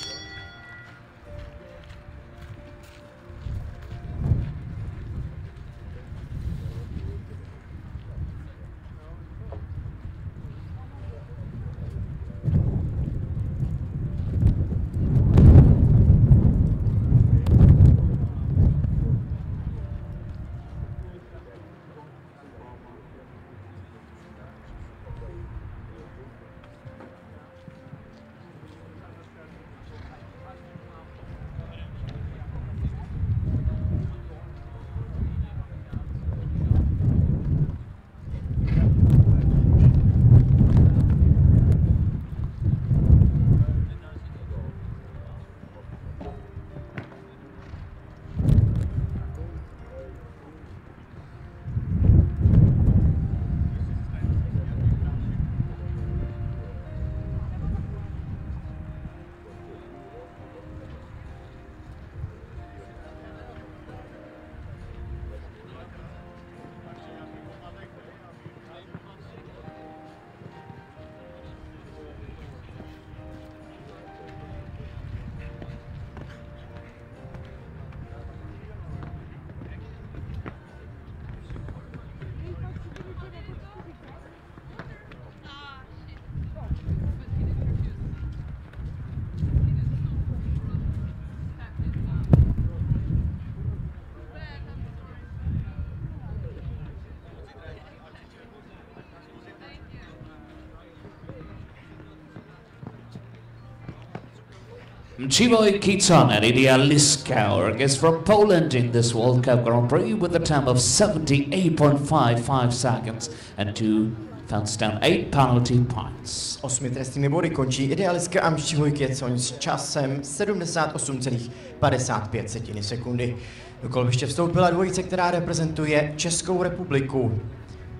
Speaker 1: Chivoj Kitson and Idealiska are guests from Poland in this World Cup Grand Prix with a time of seventy-eight point five five seconds and two thumbs down, eight penalty points.
Speaker 2: Osmi trestnými body končí Idealiska a Mščivoj Kitson s časem sedmdesát osm celá padesát pět sekundy. Do kolbiště vstoupila dvojice, která reprezentuje Českou republiku.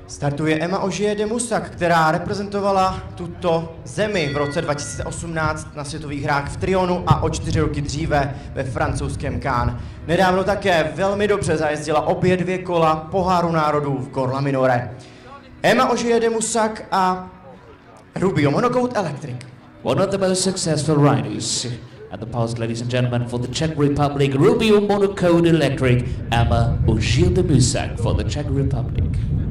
Speaker 2: Startuje Emma Ogier de Moussac, která reprezentovala tuto zemi v roce dva tisíce osmnáct na světových hrách v Trionu a o čtyři roky dříve ve francouzském Cannes. Nedávno také velmi dobře zajezdila obě dvě kola poháru národů v Corla Minore. Emma Ogier de Moussac a Rubio Monocoat Electric.
Speaker 1: One of the most successful riders at the past, ladies and gentlemen, for the Czech Republic, Rubio Monocoat Electric, Emma Ogier de Moussac for the Czech Republic.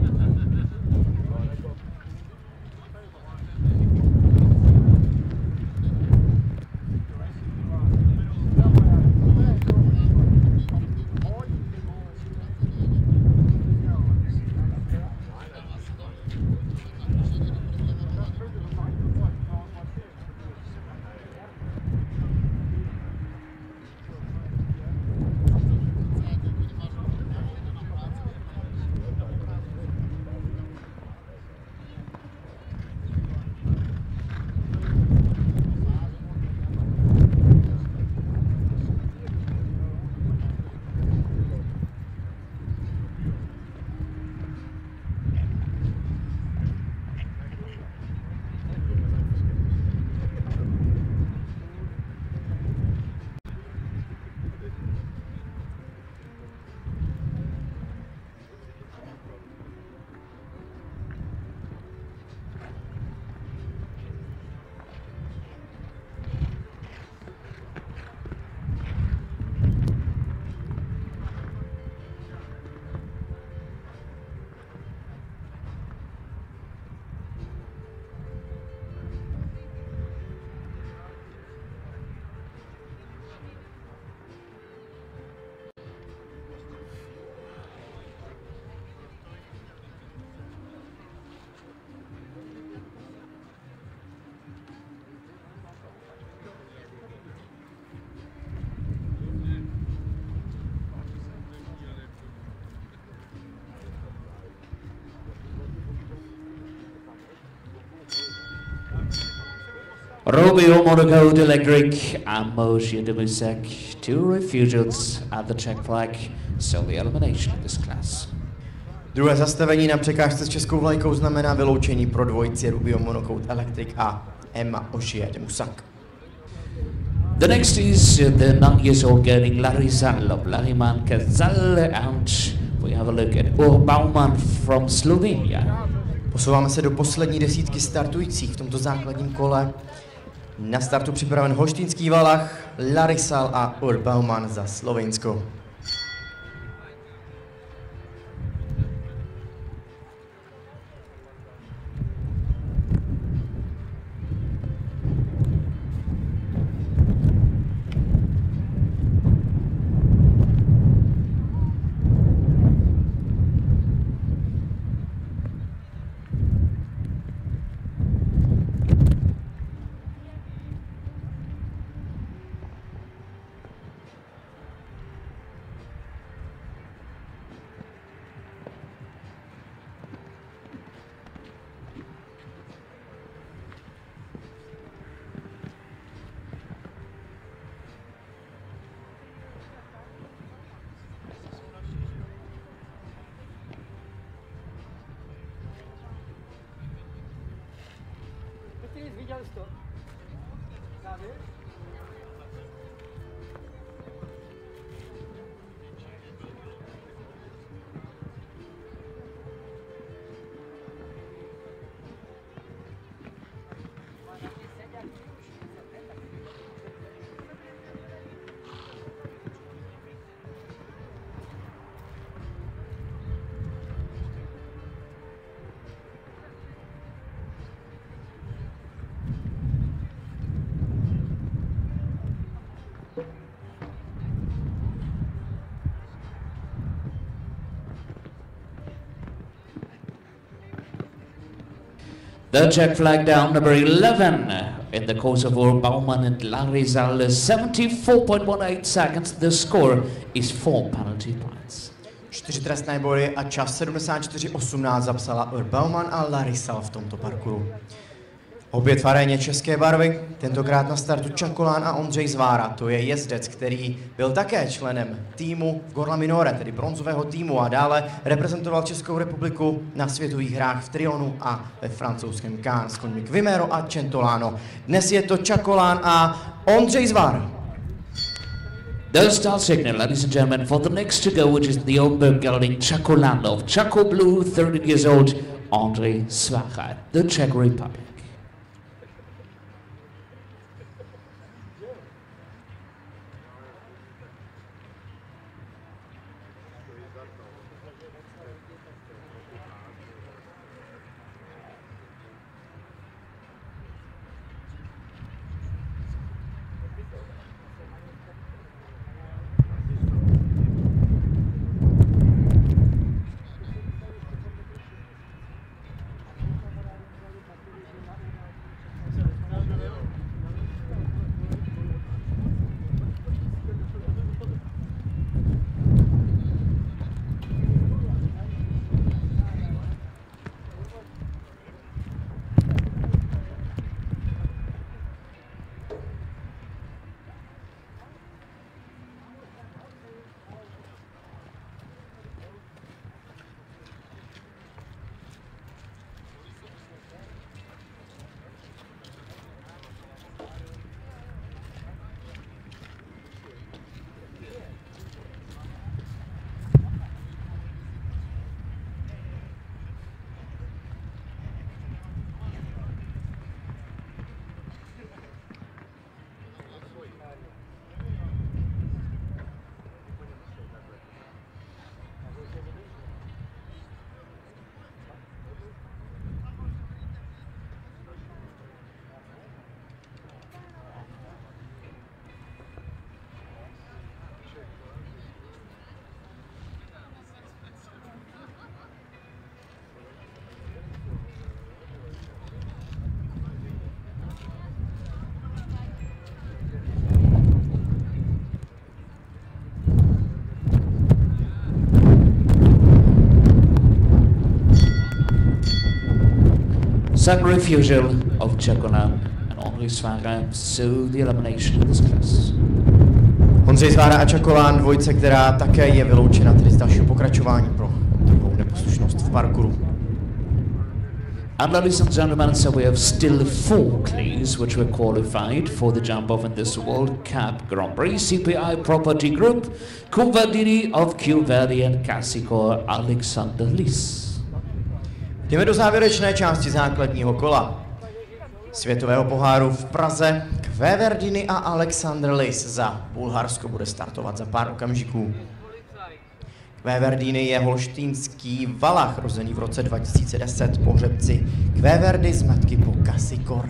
Speaker 1: Rubio Monocoat Electric and Ogier de Moussac, two refugees at the Czech flag, so the elimination of this class.
Speaker 2: Druhé zastavení na překážce s českou vlajkou znamená vyloučení pro dvojici Rubio Monocoat Electric a Emma Ogier de Moussac.
Speaker 1: The next is uh, the nine years old girl Larisa of Lariman Cazal, and we have a look at Ur Baumann from Slovenia.
Speaker 2: Posouváme se do poslední desítky startujících v tomto základním kole. Na startu připraven Holštýnský Valach, Larisal a Ur Baumann za Slovensko.
Speaker 3: Viděl jsi to? Závěr?
Speaker 1: The Czech flag down, number eleven, in the course of Ur Baumann and Larisal, seventy-four point one eight seconds. The score is four penalty points.
Speaker 2: Čtyři trestné body a čas sedmdesát čtyři osmnáct zapsala Ur Baumann a Larisal v tomto parkouru. Opět v aréně české barvy, tentokrát na startu Čakolán a Ondřej Zvára. To je jezdec, který byl také členem týmu Gorla Minore, tedy bronzového týmu, a dále reprezentoval Českou republiku na světových hrách v Trionu a ve francouzském Cannes s koňmi Quimero a Centolano. Dnes je to Čakolán a Ondřej Zvára.
Speaker 1: The start signal, ladies and gentlemen, for the next to go, which is the Oberg gelding Čakolán of Chaco Blue, thirty years old, Ondřej Zvára, the Czech Republic. Sudden refusal of Čakolán and Ondřej Zvára, so the elimination of this class.
Speaker 2: Ondřej Zvára a Čakolán, dvojice, která také je vyloučena tedy z dalšího pokračování pro takovou neposlušnost v parkouru.
Speaker 1: And ladies and gentlemen, so we have still four cleats which were qualified for the jump off in this World Cup Grand Prix. C P I Property Group, Kuvadini of Q Valley and Cassicor, Alexander Lis.
Speaker 2: Jdeme do závěrečné části základního kola světového poháru v Praze. Kveverdiny a Alexander Lis za Bulharsko bude startovat za pár okamžiků. Kveverdiny je holštýnský valach, rozený v roce dva tisíce deset po hřebci Kveverdy z matky po Cassicor.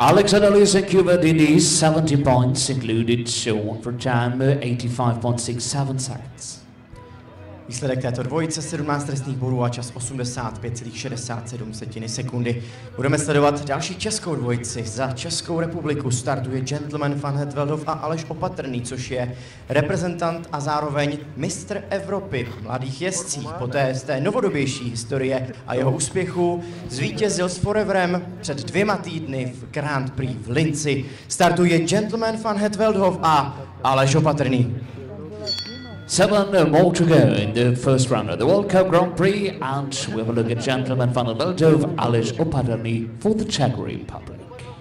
Speaker 1: Alexander Lysenkuva did his seventy points, included one for time, eighty-five point six seven seconds.
Speaker 2: Výsledek této dvojice sedmnáct trestných bodů a čas osmdesát pět celá šedesát sedm sekundy. Budeme sledovat další českou dvojici. Za Českou republiku startuje gentleman Van Hetveldov a Aleš Opatrný, což je reprezentant a zároveň mistr Evropy v mladých jezdcích. Poté z té novodobější historie a jeho úspěchu zvítězil s Foreverem před dvěma týdny v Grand Prix v Linci. Startuje gentleman Van Hetveldov a Aleš Opatrný.
Speaker 1: Seven more to go in the first round of the World Cup Grand Prix, and we have a look at gentleman Van Hetveldov, Aleš Opatrný for the Czech Republic.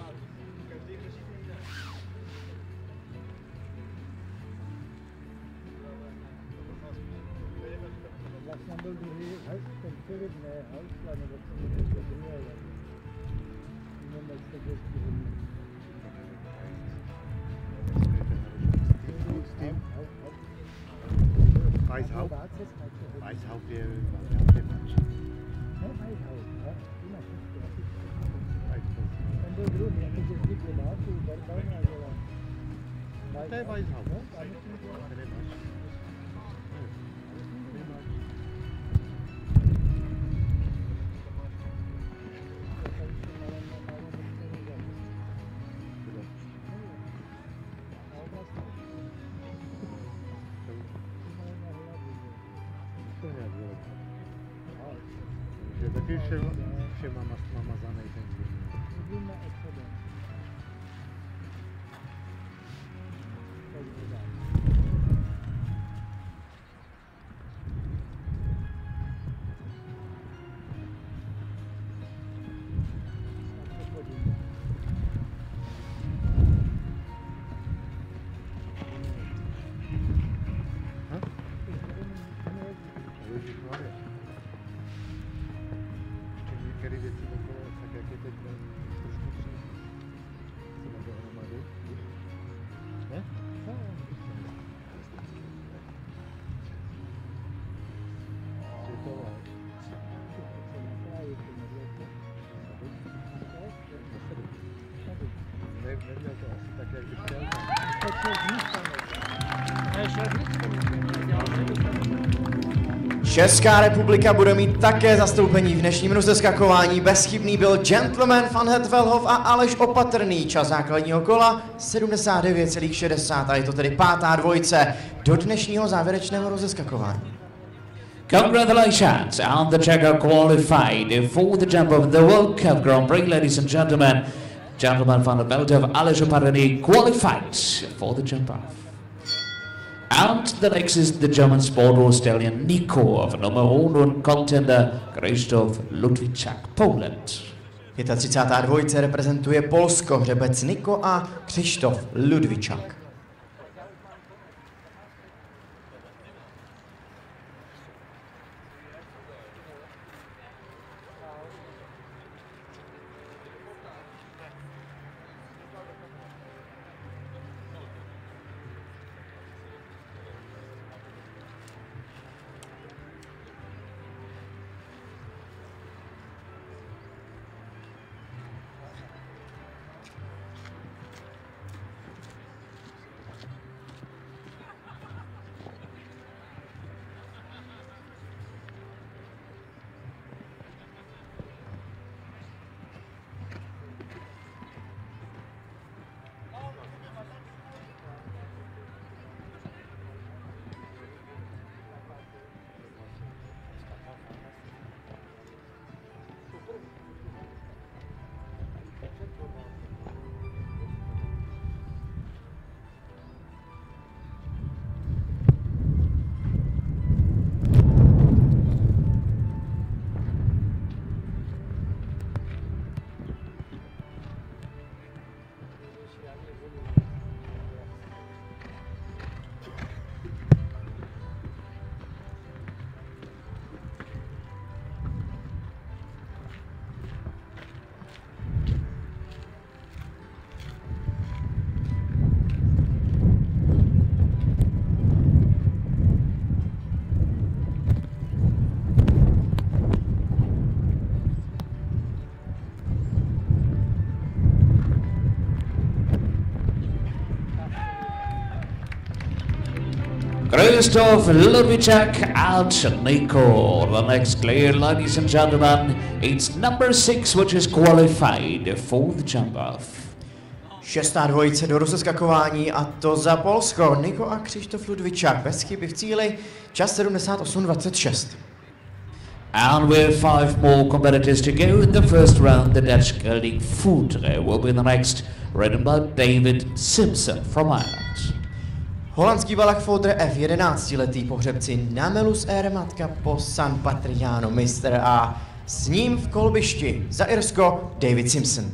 Speaker 4: Weishaupt. Weishaupt je nějaké manžel.
Speaker 3: Ne, Weishaupt, ne? Ten byl druhý, jak to jezdí Slováků, Barbana, že
Speaker 4: To je Weishaupt. Ten je máš. Je taky všema, všema mastma mazanej ten film. Některé věci takové, tak jak je teď trošku přijít. Se na dohromady. Ne? Světové. Ne, neměl to asi tak, jak by chtěl.
Speaker 2: Česká republika bude mít také zastoupení v dnešním rozeskakování. Bezchybný byl gentleman Van Hetveldov a Aleš Opatrný. Čas základního kola sedmdesát devět celá šedesát a je to tedy pátá dvojice do dnešního závěrečného rozeskakování.
Speaker 1: Congratulations, and the Czech are qualified for the jump of the World Cup Grand Prix, ladies and gentlemen. Gentleman Van Hetveldov, Aleš Opatrný qualified for the jump off. And the next is the German sport Australian Nikov, number one contender Krzysztof Ludwiczak, Poland.
Speaker 2: třicátá pátá dvojice reprezentuje Polsko, hřebec Niko a Krzysztof Ludwiczak.
Speaker 1: Krzysztof Ludwiczak and Nico. The next clear, ladies and gentlemen, it's number six which is qualified for the jump off.
Speaker 2: Šestá dvojice do rozeskakování a to za Polsko. Niko a Krzysztof Ludwiczak bez chyby v cíli. Čas sedmdesát osm dvacet šest.
Speaker 1: And we have five more competitors to go in the first round. The Dutch gelding Foudre will be the next, ridden by David Simpson from Ireland.
Speaker 2: Holandský valach Foudre F, jedenáctiletý pohřebci Namelus Air matka po San Patriano mistr a s ním v kolbišti za Irsko David Simpson.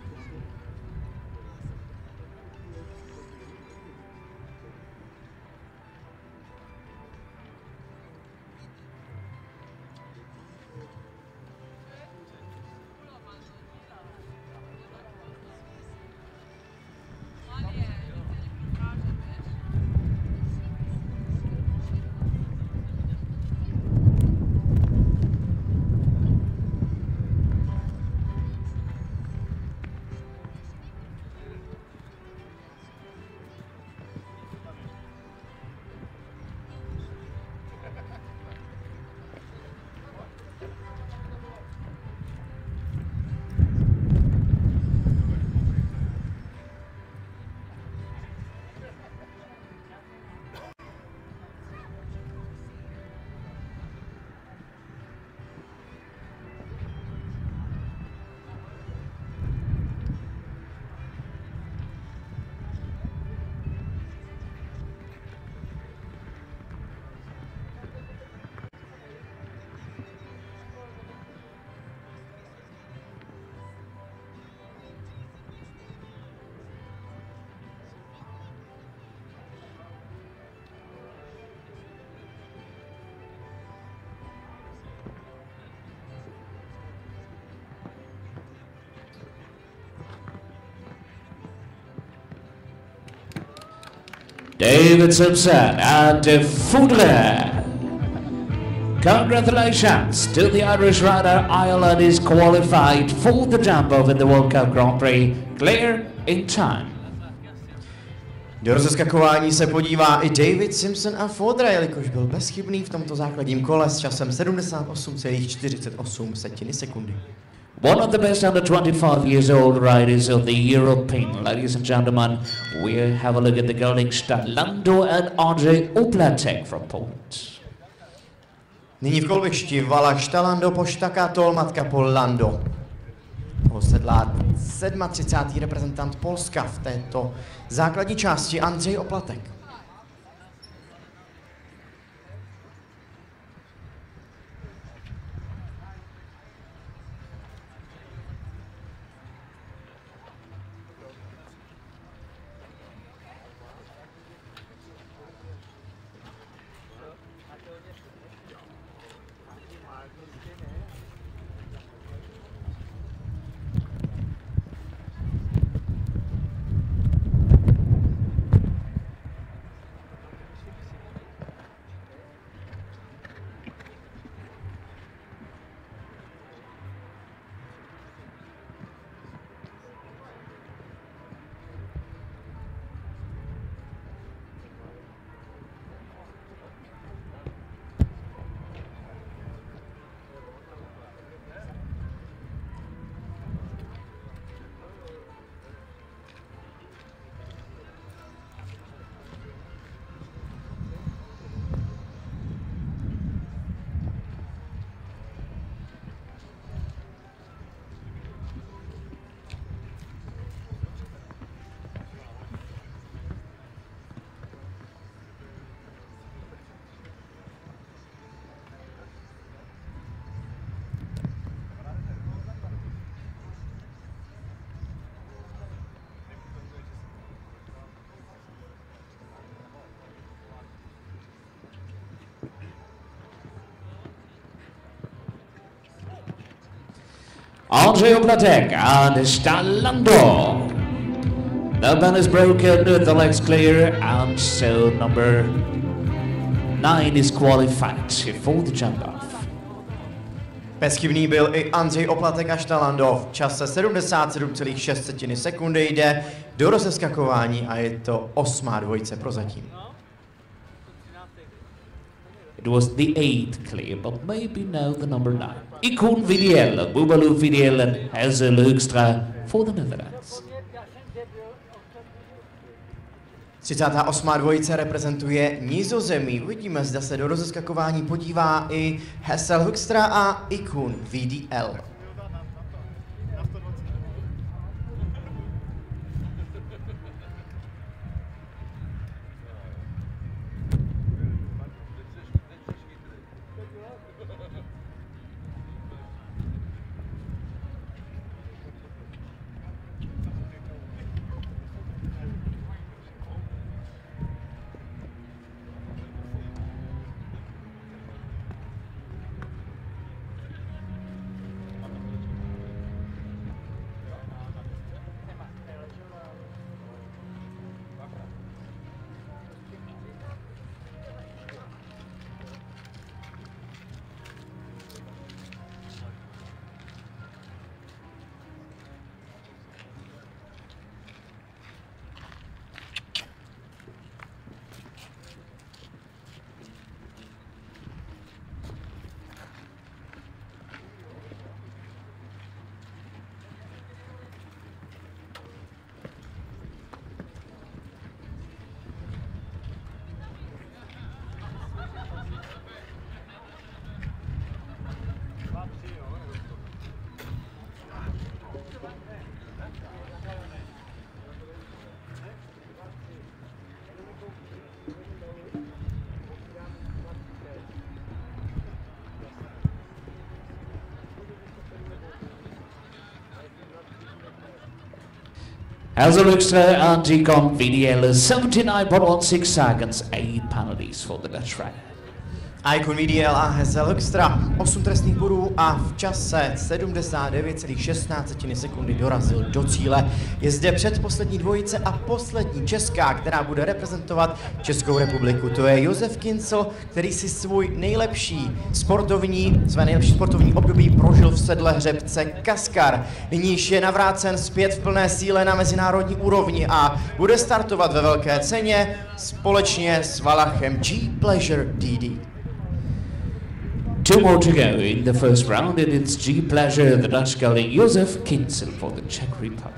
Speaker 1: David Simpson and Foudre. Congratulations to the Irish rider. Ireland is qualified for the jump off in the World Cup Grand Prix. Clear in time.
Speaker 2: Do rozeskakování se podívá i David Simpson a Foudre, jelikož byl bezchybný v tomto základním kole s časem sedmdesát osm celá čtyřicet osm sekundy.
Speaker 1: One of the best under twenty-five years old riders of the European. Ladies and gentlemen, we have a look at the gelding Stalando and Andrzej Oplatek from Poland.
Speaker 2: Nyní v kolbišti valach Stalando po Štakatol, matka po Lando. Posedlá třicátý sedmý reprezentant Polska v této základní části Andrzej Oplatek.
Speaker 1: Andrzej Oplatek and Stalando. The band is broken, the legs clear, and so number nine is qualified for the jump off.
Speaker 2: Bezchybný byl i Andrzej Oplatek a Stalando. V čase sedmdesát sedm celá šest sekundy jde do rozeskakování a je to osmá dvojice prozatím.
Speaker 1: It was the eighth clear, but maybe now the number nine. Ikon Vidiel, Boobaloo Vidiel and Hazel Hoekstra for the Netherlands.
Speaker 2: třicátá osmá dvojice reprezentuje Nizozemí. Uvidíme, zda se do rozeskakování podívá i Hazel Hoekstra a Ikon Vidiel.
Speaker 1: Hazel Hoekstra and Ikon Vidiel, seventy-nine point one six seconds, eight penalties for the Dutch rider.
Speaker 2: Ikon Vidiel a Hazel Hoekstra, osm trestných bodů a v čase sedmdesát devět celá šestnáct sekundy dorazil do cíle. Je zde předposlední dvojice a poslední česká, která bude reprezentovat Českou republiku. To je Josef Kincl, který si svůj nejlepší sportovní, své nejlepší sportovní období prožil v sedle hřebce Kaskar. Nyní již je navrácen zpět v plné síle na mezinárodní úrovni a bude startovat ve velké ceně společně s Valachem G Pleasure D D.
Speaker 1: Two more to go in the first round, and it's G Pleasure, the Dutch gelding Josef Kincl for the Czech Republic.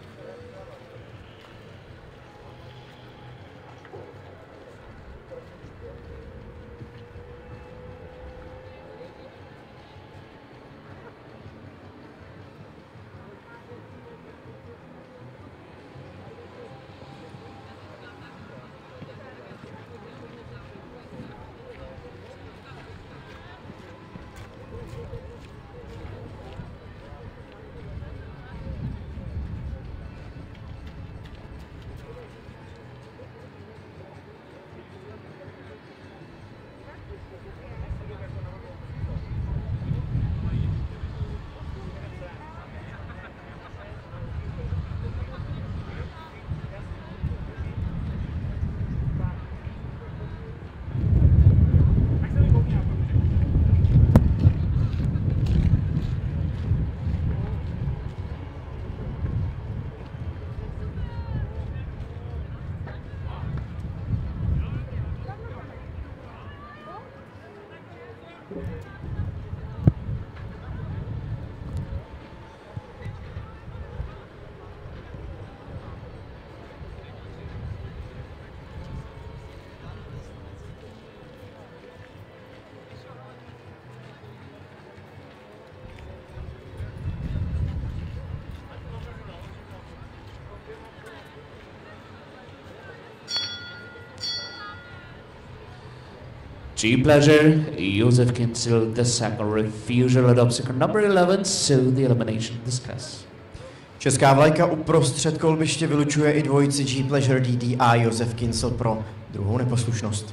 Speaker 1: G Pleasure, Josef Kincl, the second refusal at obstacle number eleven, so the elimination discuss.
Speaker 2: Česká vlajka uprostřed kolbiště vylučuje i dvojici G Pleasure D D a Josef Kincl pro druhou neposlušnost.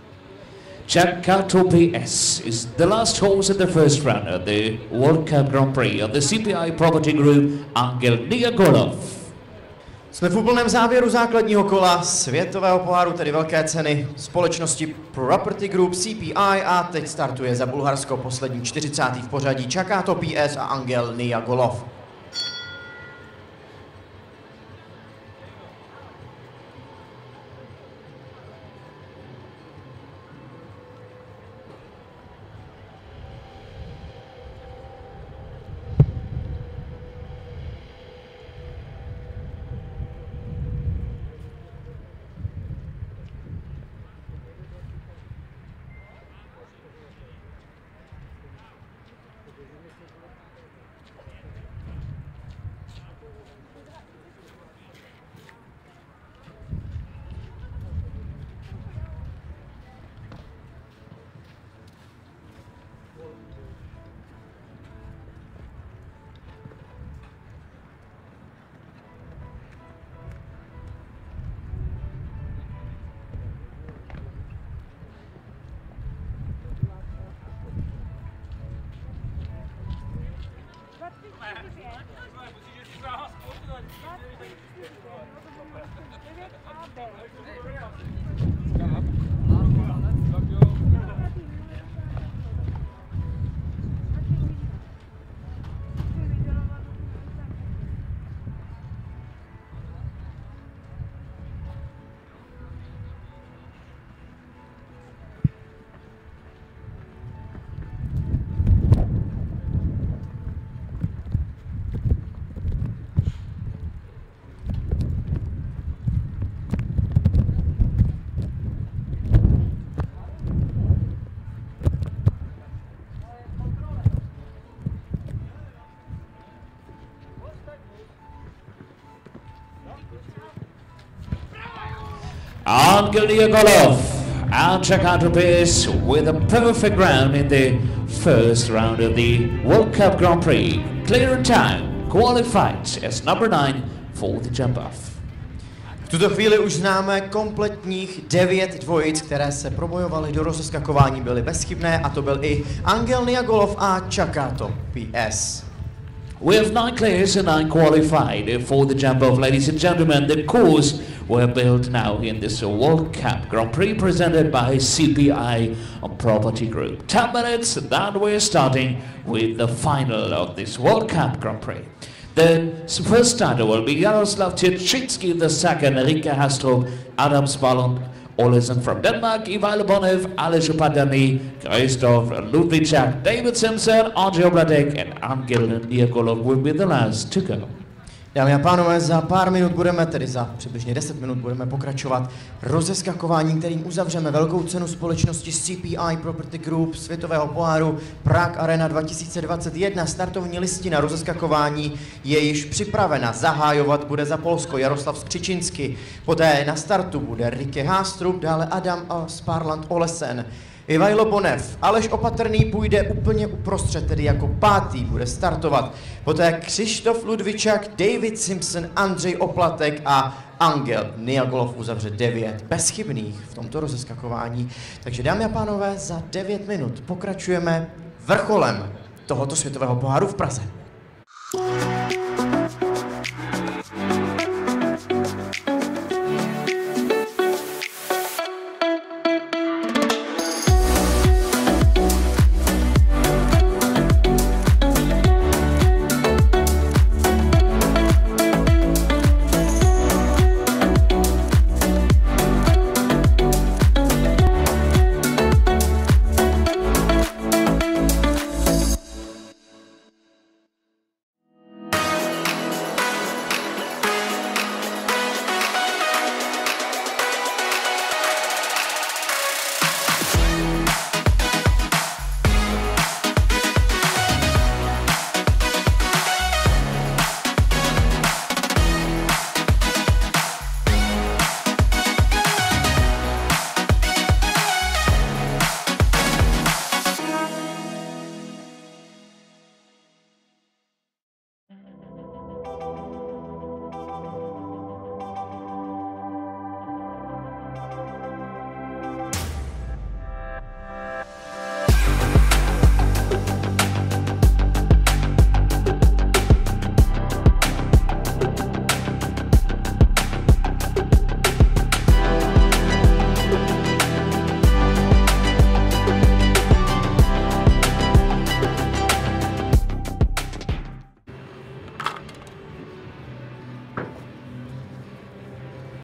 Speaker 1: Chakato P S is the last horse in the first round of the World Cup Grand Prix of the C P I Property Group, Angel Niagolov.
Speaker 2: Jsme v úplném závěru základního kola světového poháru, tedy velké ceny společnosti Property Group C P I a teď startuje za Bulharsko poslední čtyřicátý v pořadí Chakato P S a Angel Niagolov.
Speaker 1: Angel Niagolov and Chakato Pace with a perfect round in the first round of the World Cup Grand Prix. Clear in time, qualified as number nine for the jump off.
Speaker 2: V tuto chvíli už známe kompletních devět dvojic, které se probojovaly do rozeskakování, byly bezchybné, a to byl i Angel Niagolov a Chakato P S.
Speaker 1: We have nine clears and nine qualified for the jump off, ladies and gentlemen. The course were built now in this World Cup Grand Prix presented by C P I Property Group. ten minutes and then we're starting with the final of this World Cup Grand Prix. The first starter will be Jaroslav Tyrczyński, the second Rika Hastrup, Adam Spalund, Olesen from Denmark, Ivan Bonev, Aleš Padany, Krzysztof Ludvíčák, David Simpson, Ondřej Obradek and Angel Niagolov will be the last to go.
Speaker 2: Dámy a pánové, za pár minut budeme, tedy za přibližně deset minut budeme pokračovat rozeskakováním, kterým uzavřeme velkou cenu společnosti C P I Property Group světového poháru Prague Arena dva tisíce dvacet jedna. Startovní listina rozeskakování je již připravena. Zahájovat bude za Polsko Jaroslav Skřičinsky. Poté na startu bude Rike Hastrup, dále Adam Sparland Olesen. Ivajlo Bonev, Aleš Opatrný půjde úplně uprostřed, tedy jako pátý bude startovat. Poté Krzysztof Ludvíčák, David Simpson, Andřej Oplatek a Angel Niagolov uzavře devět bezchybných v tomto rozeskakování. Takže dámy a pánové, za devět minut pokračujeme vrcholem tohoto světového poháru v Praze.